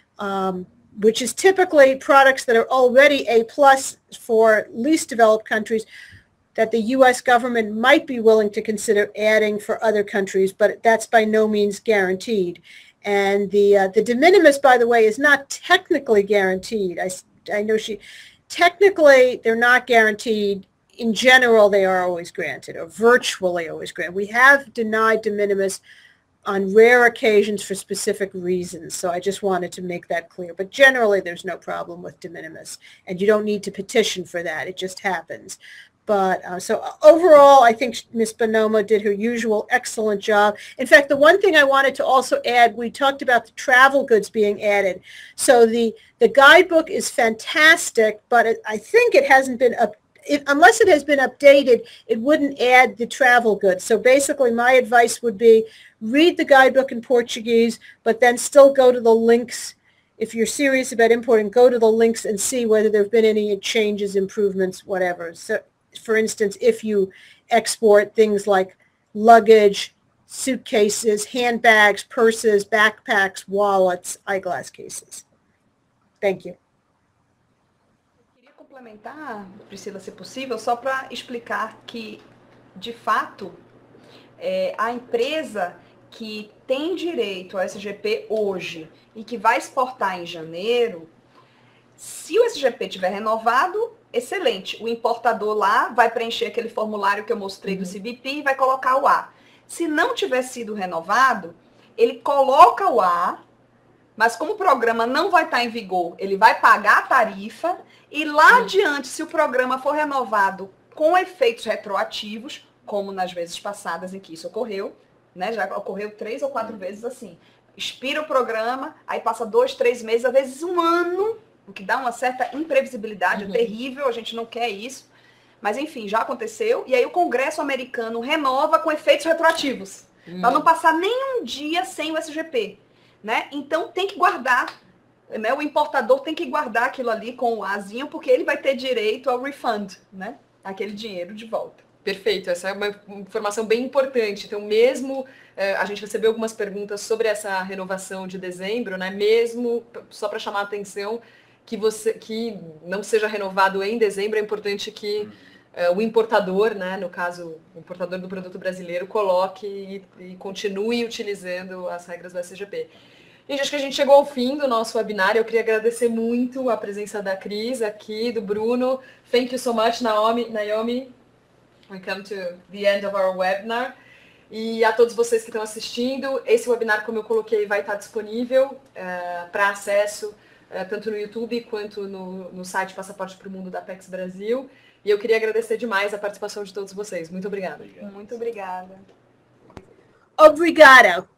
um, which is typically products that are already A plus for least developed countries, that the U S government might be willing to consider adding for other countries, but that's by no means guaranteed. And the uh, the de minimis, by the way, is not technically guaranteed. I, I know she, technically they're not guaranteed. In general, they are always granted, or virtually always granted. We have denied de minimis on rare occasions for specific reasons, so I just wanted to make that clear. But generally, there's no problem with de minimis, and you don't need to petition for that. It just happens. But uh, so overall, I think Miz Bonomo did her usual excellent job. In fact, the one thing I wanted to also add, we talked about the travel goods being added. So the, the guidebook is fantastic, but it, I think it hasn't been up, it, unless it has been updated, it wouldn't add the travel goods. So basically, my advice would be read the guidebook in Portuguese, but then still go to the links. If you're serious about importing, go to the links and see whether there have been any changes, improvements, whatever. So, for instance, if you export things like luggage, suitcases, handbags, purses, backpacks, wallets, eyeglass cases. Thank you. Queria complementar, Priscila, se possível, só para explicar que, de fato, é, a empresa que tem direito ao S G P hoje e que vai exportar em janeiro, se o S G P tiver renovado, excelente. O importador lá vai preencher aquele formulário que eu mostrei uhum. do C B P e vai colocar o A. Se não tiver sido renovado, ele coloca o A, mas como o programa não vai estar em vigor, ele vai pagar a tarifa e lá uhum. adiante, se o programa for renovado com efeitos retroativos, como nas vezes passadas em que isso ocorreu, né? Já ocorreu três ou quatro uhum. vezes assim. Expira o programa, aí passa dois, três meses, às vezes um ano, o que dá uma certa imprevisibilidade, uhum. é terrível, a gente não quer isso. Mas, enfim, já aconteceu. E aí o Congresso americano renova com efeitos retroativos. Uhum. Para não passar nenhum dia sem o S G P. Né? Então, tem que guardar. Né? O importador tem que guardar aquilo ali com o Azinho, porque ele vai ter direito ao refund, né? Aquele dinheiro de volta. Perfeito, essa é uma informação bem importante. Então, mesmo eh, a gente recebeu algumas perguntas sobre essa renovação de dezembro, né? Mesmo, só para chamar a atenção, que, você, que não seja renovado em dezembro, é importante que uh, o importador, né, no caso, o importador do produto brasileiro, coloque e, e continue utilizando as regras do S G P. Gente, acho que a gente chegou ao fim do nosso webinar. Eu queria agradecer muito a presença da Cris aqui, do Bruno. Thank you so much, Naomi. Naomi, we come to the end of our webinar. E a todos vocês que estão assistindo, esse webinar, como eu coloquei, vai estar disponível uh, para acesso tanto no YouTube quanto no, no site Passaporte para o Mundo da Apex Brasil. E eu queria agradecer demais a participação de todos vocês. Muito obrigada. Muito obrigada. Obrigado.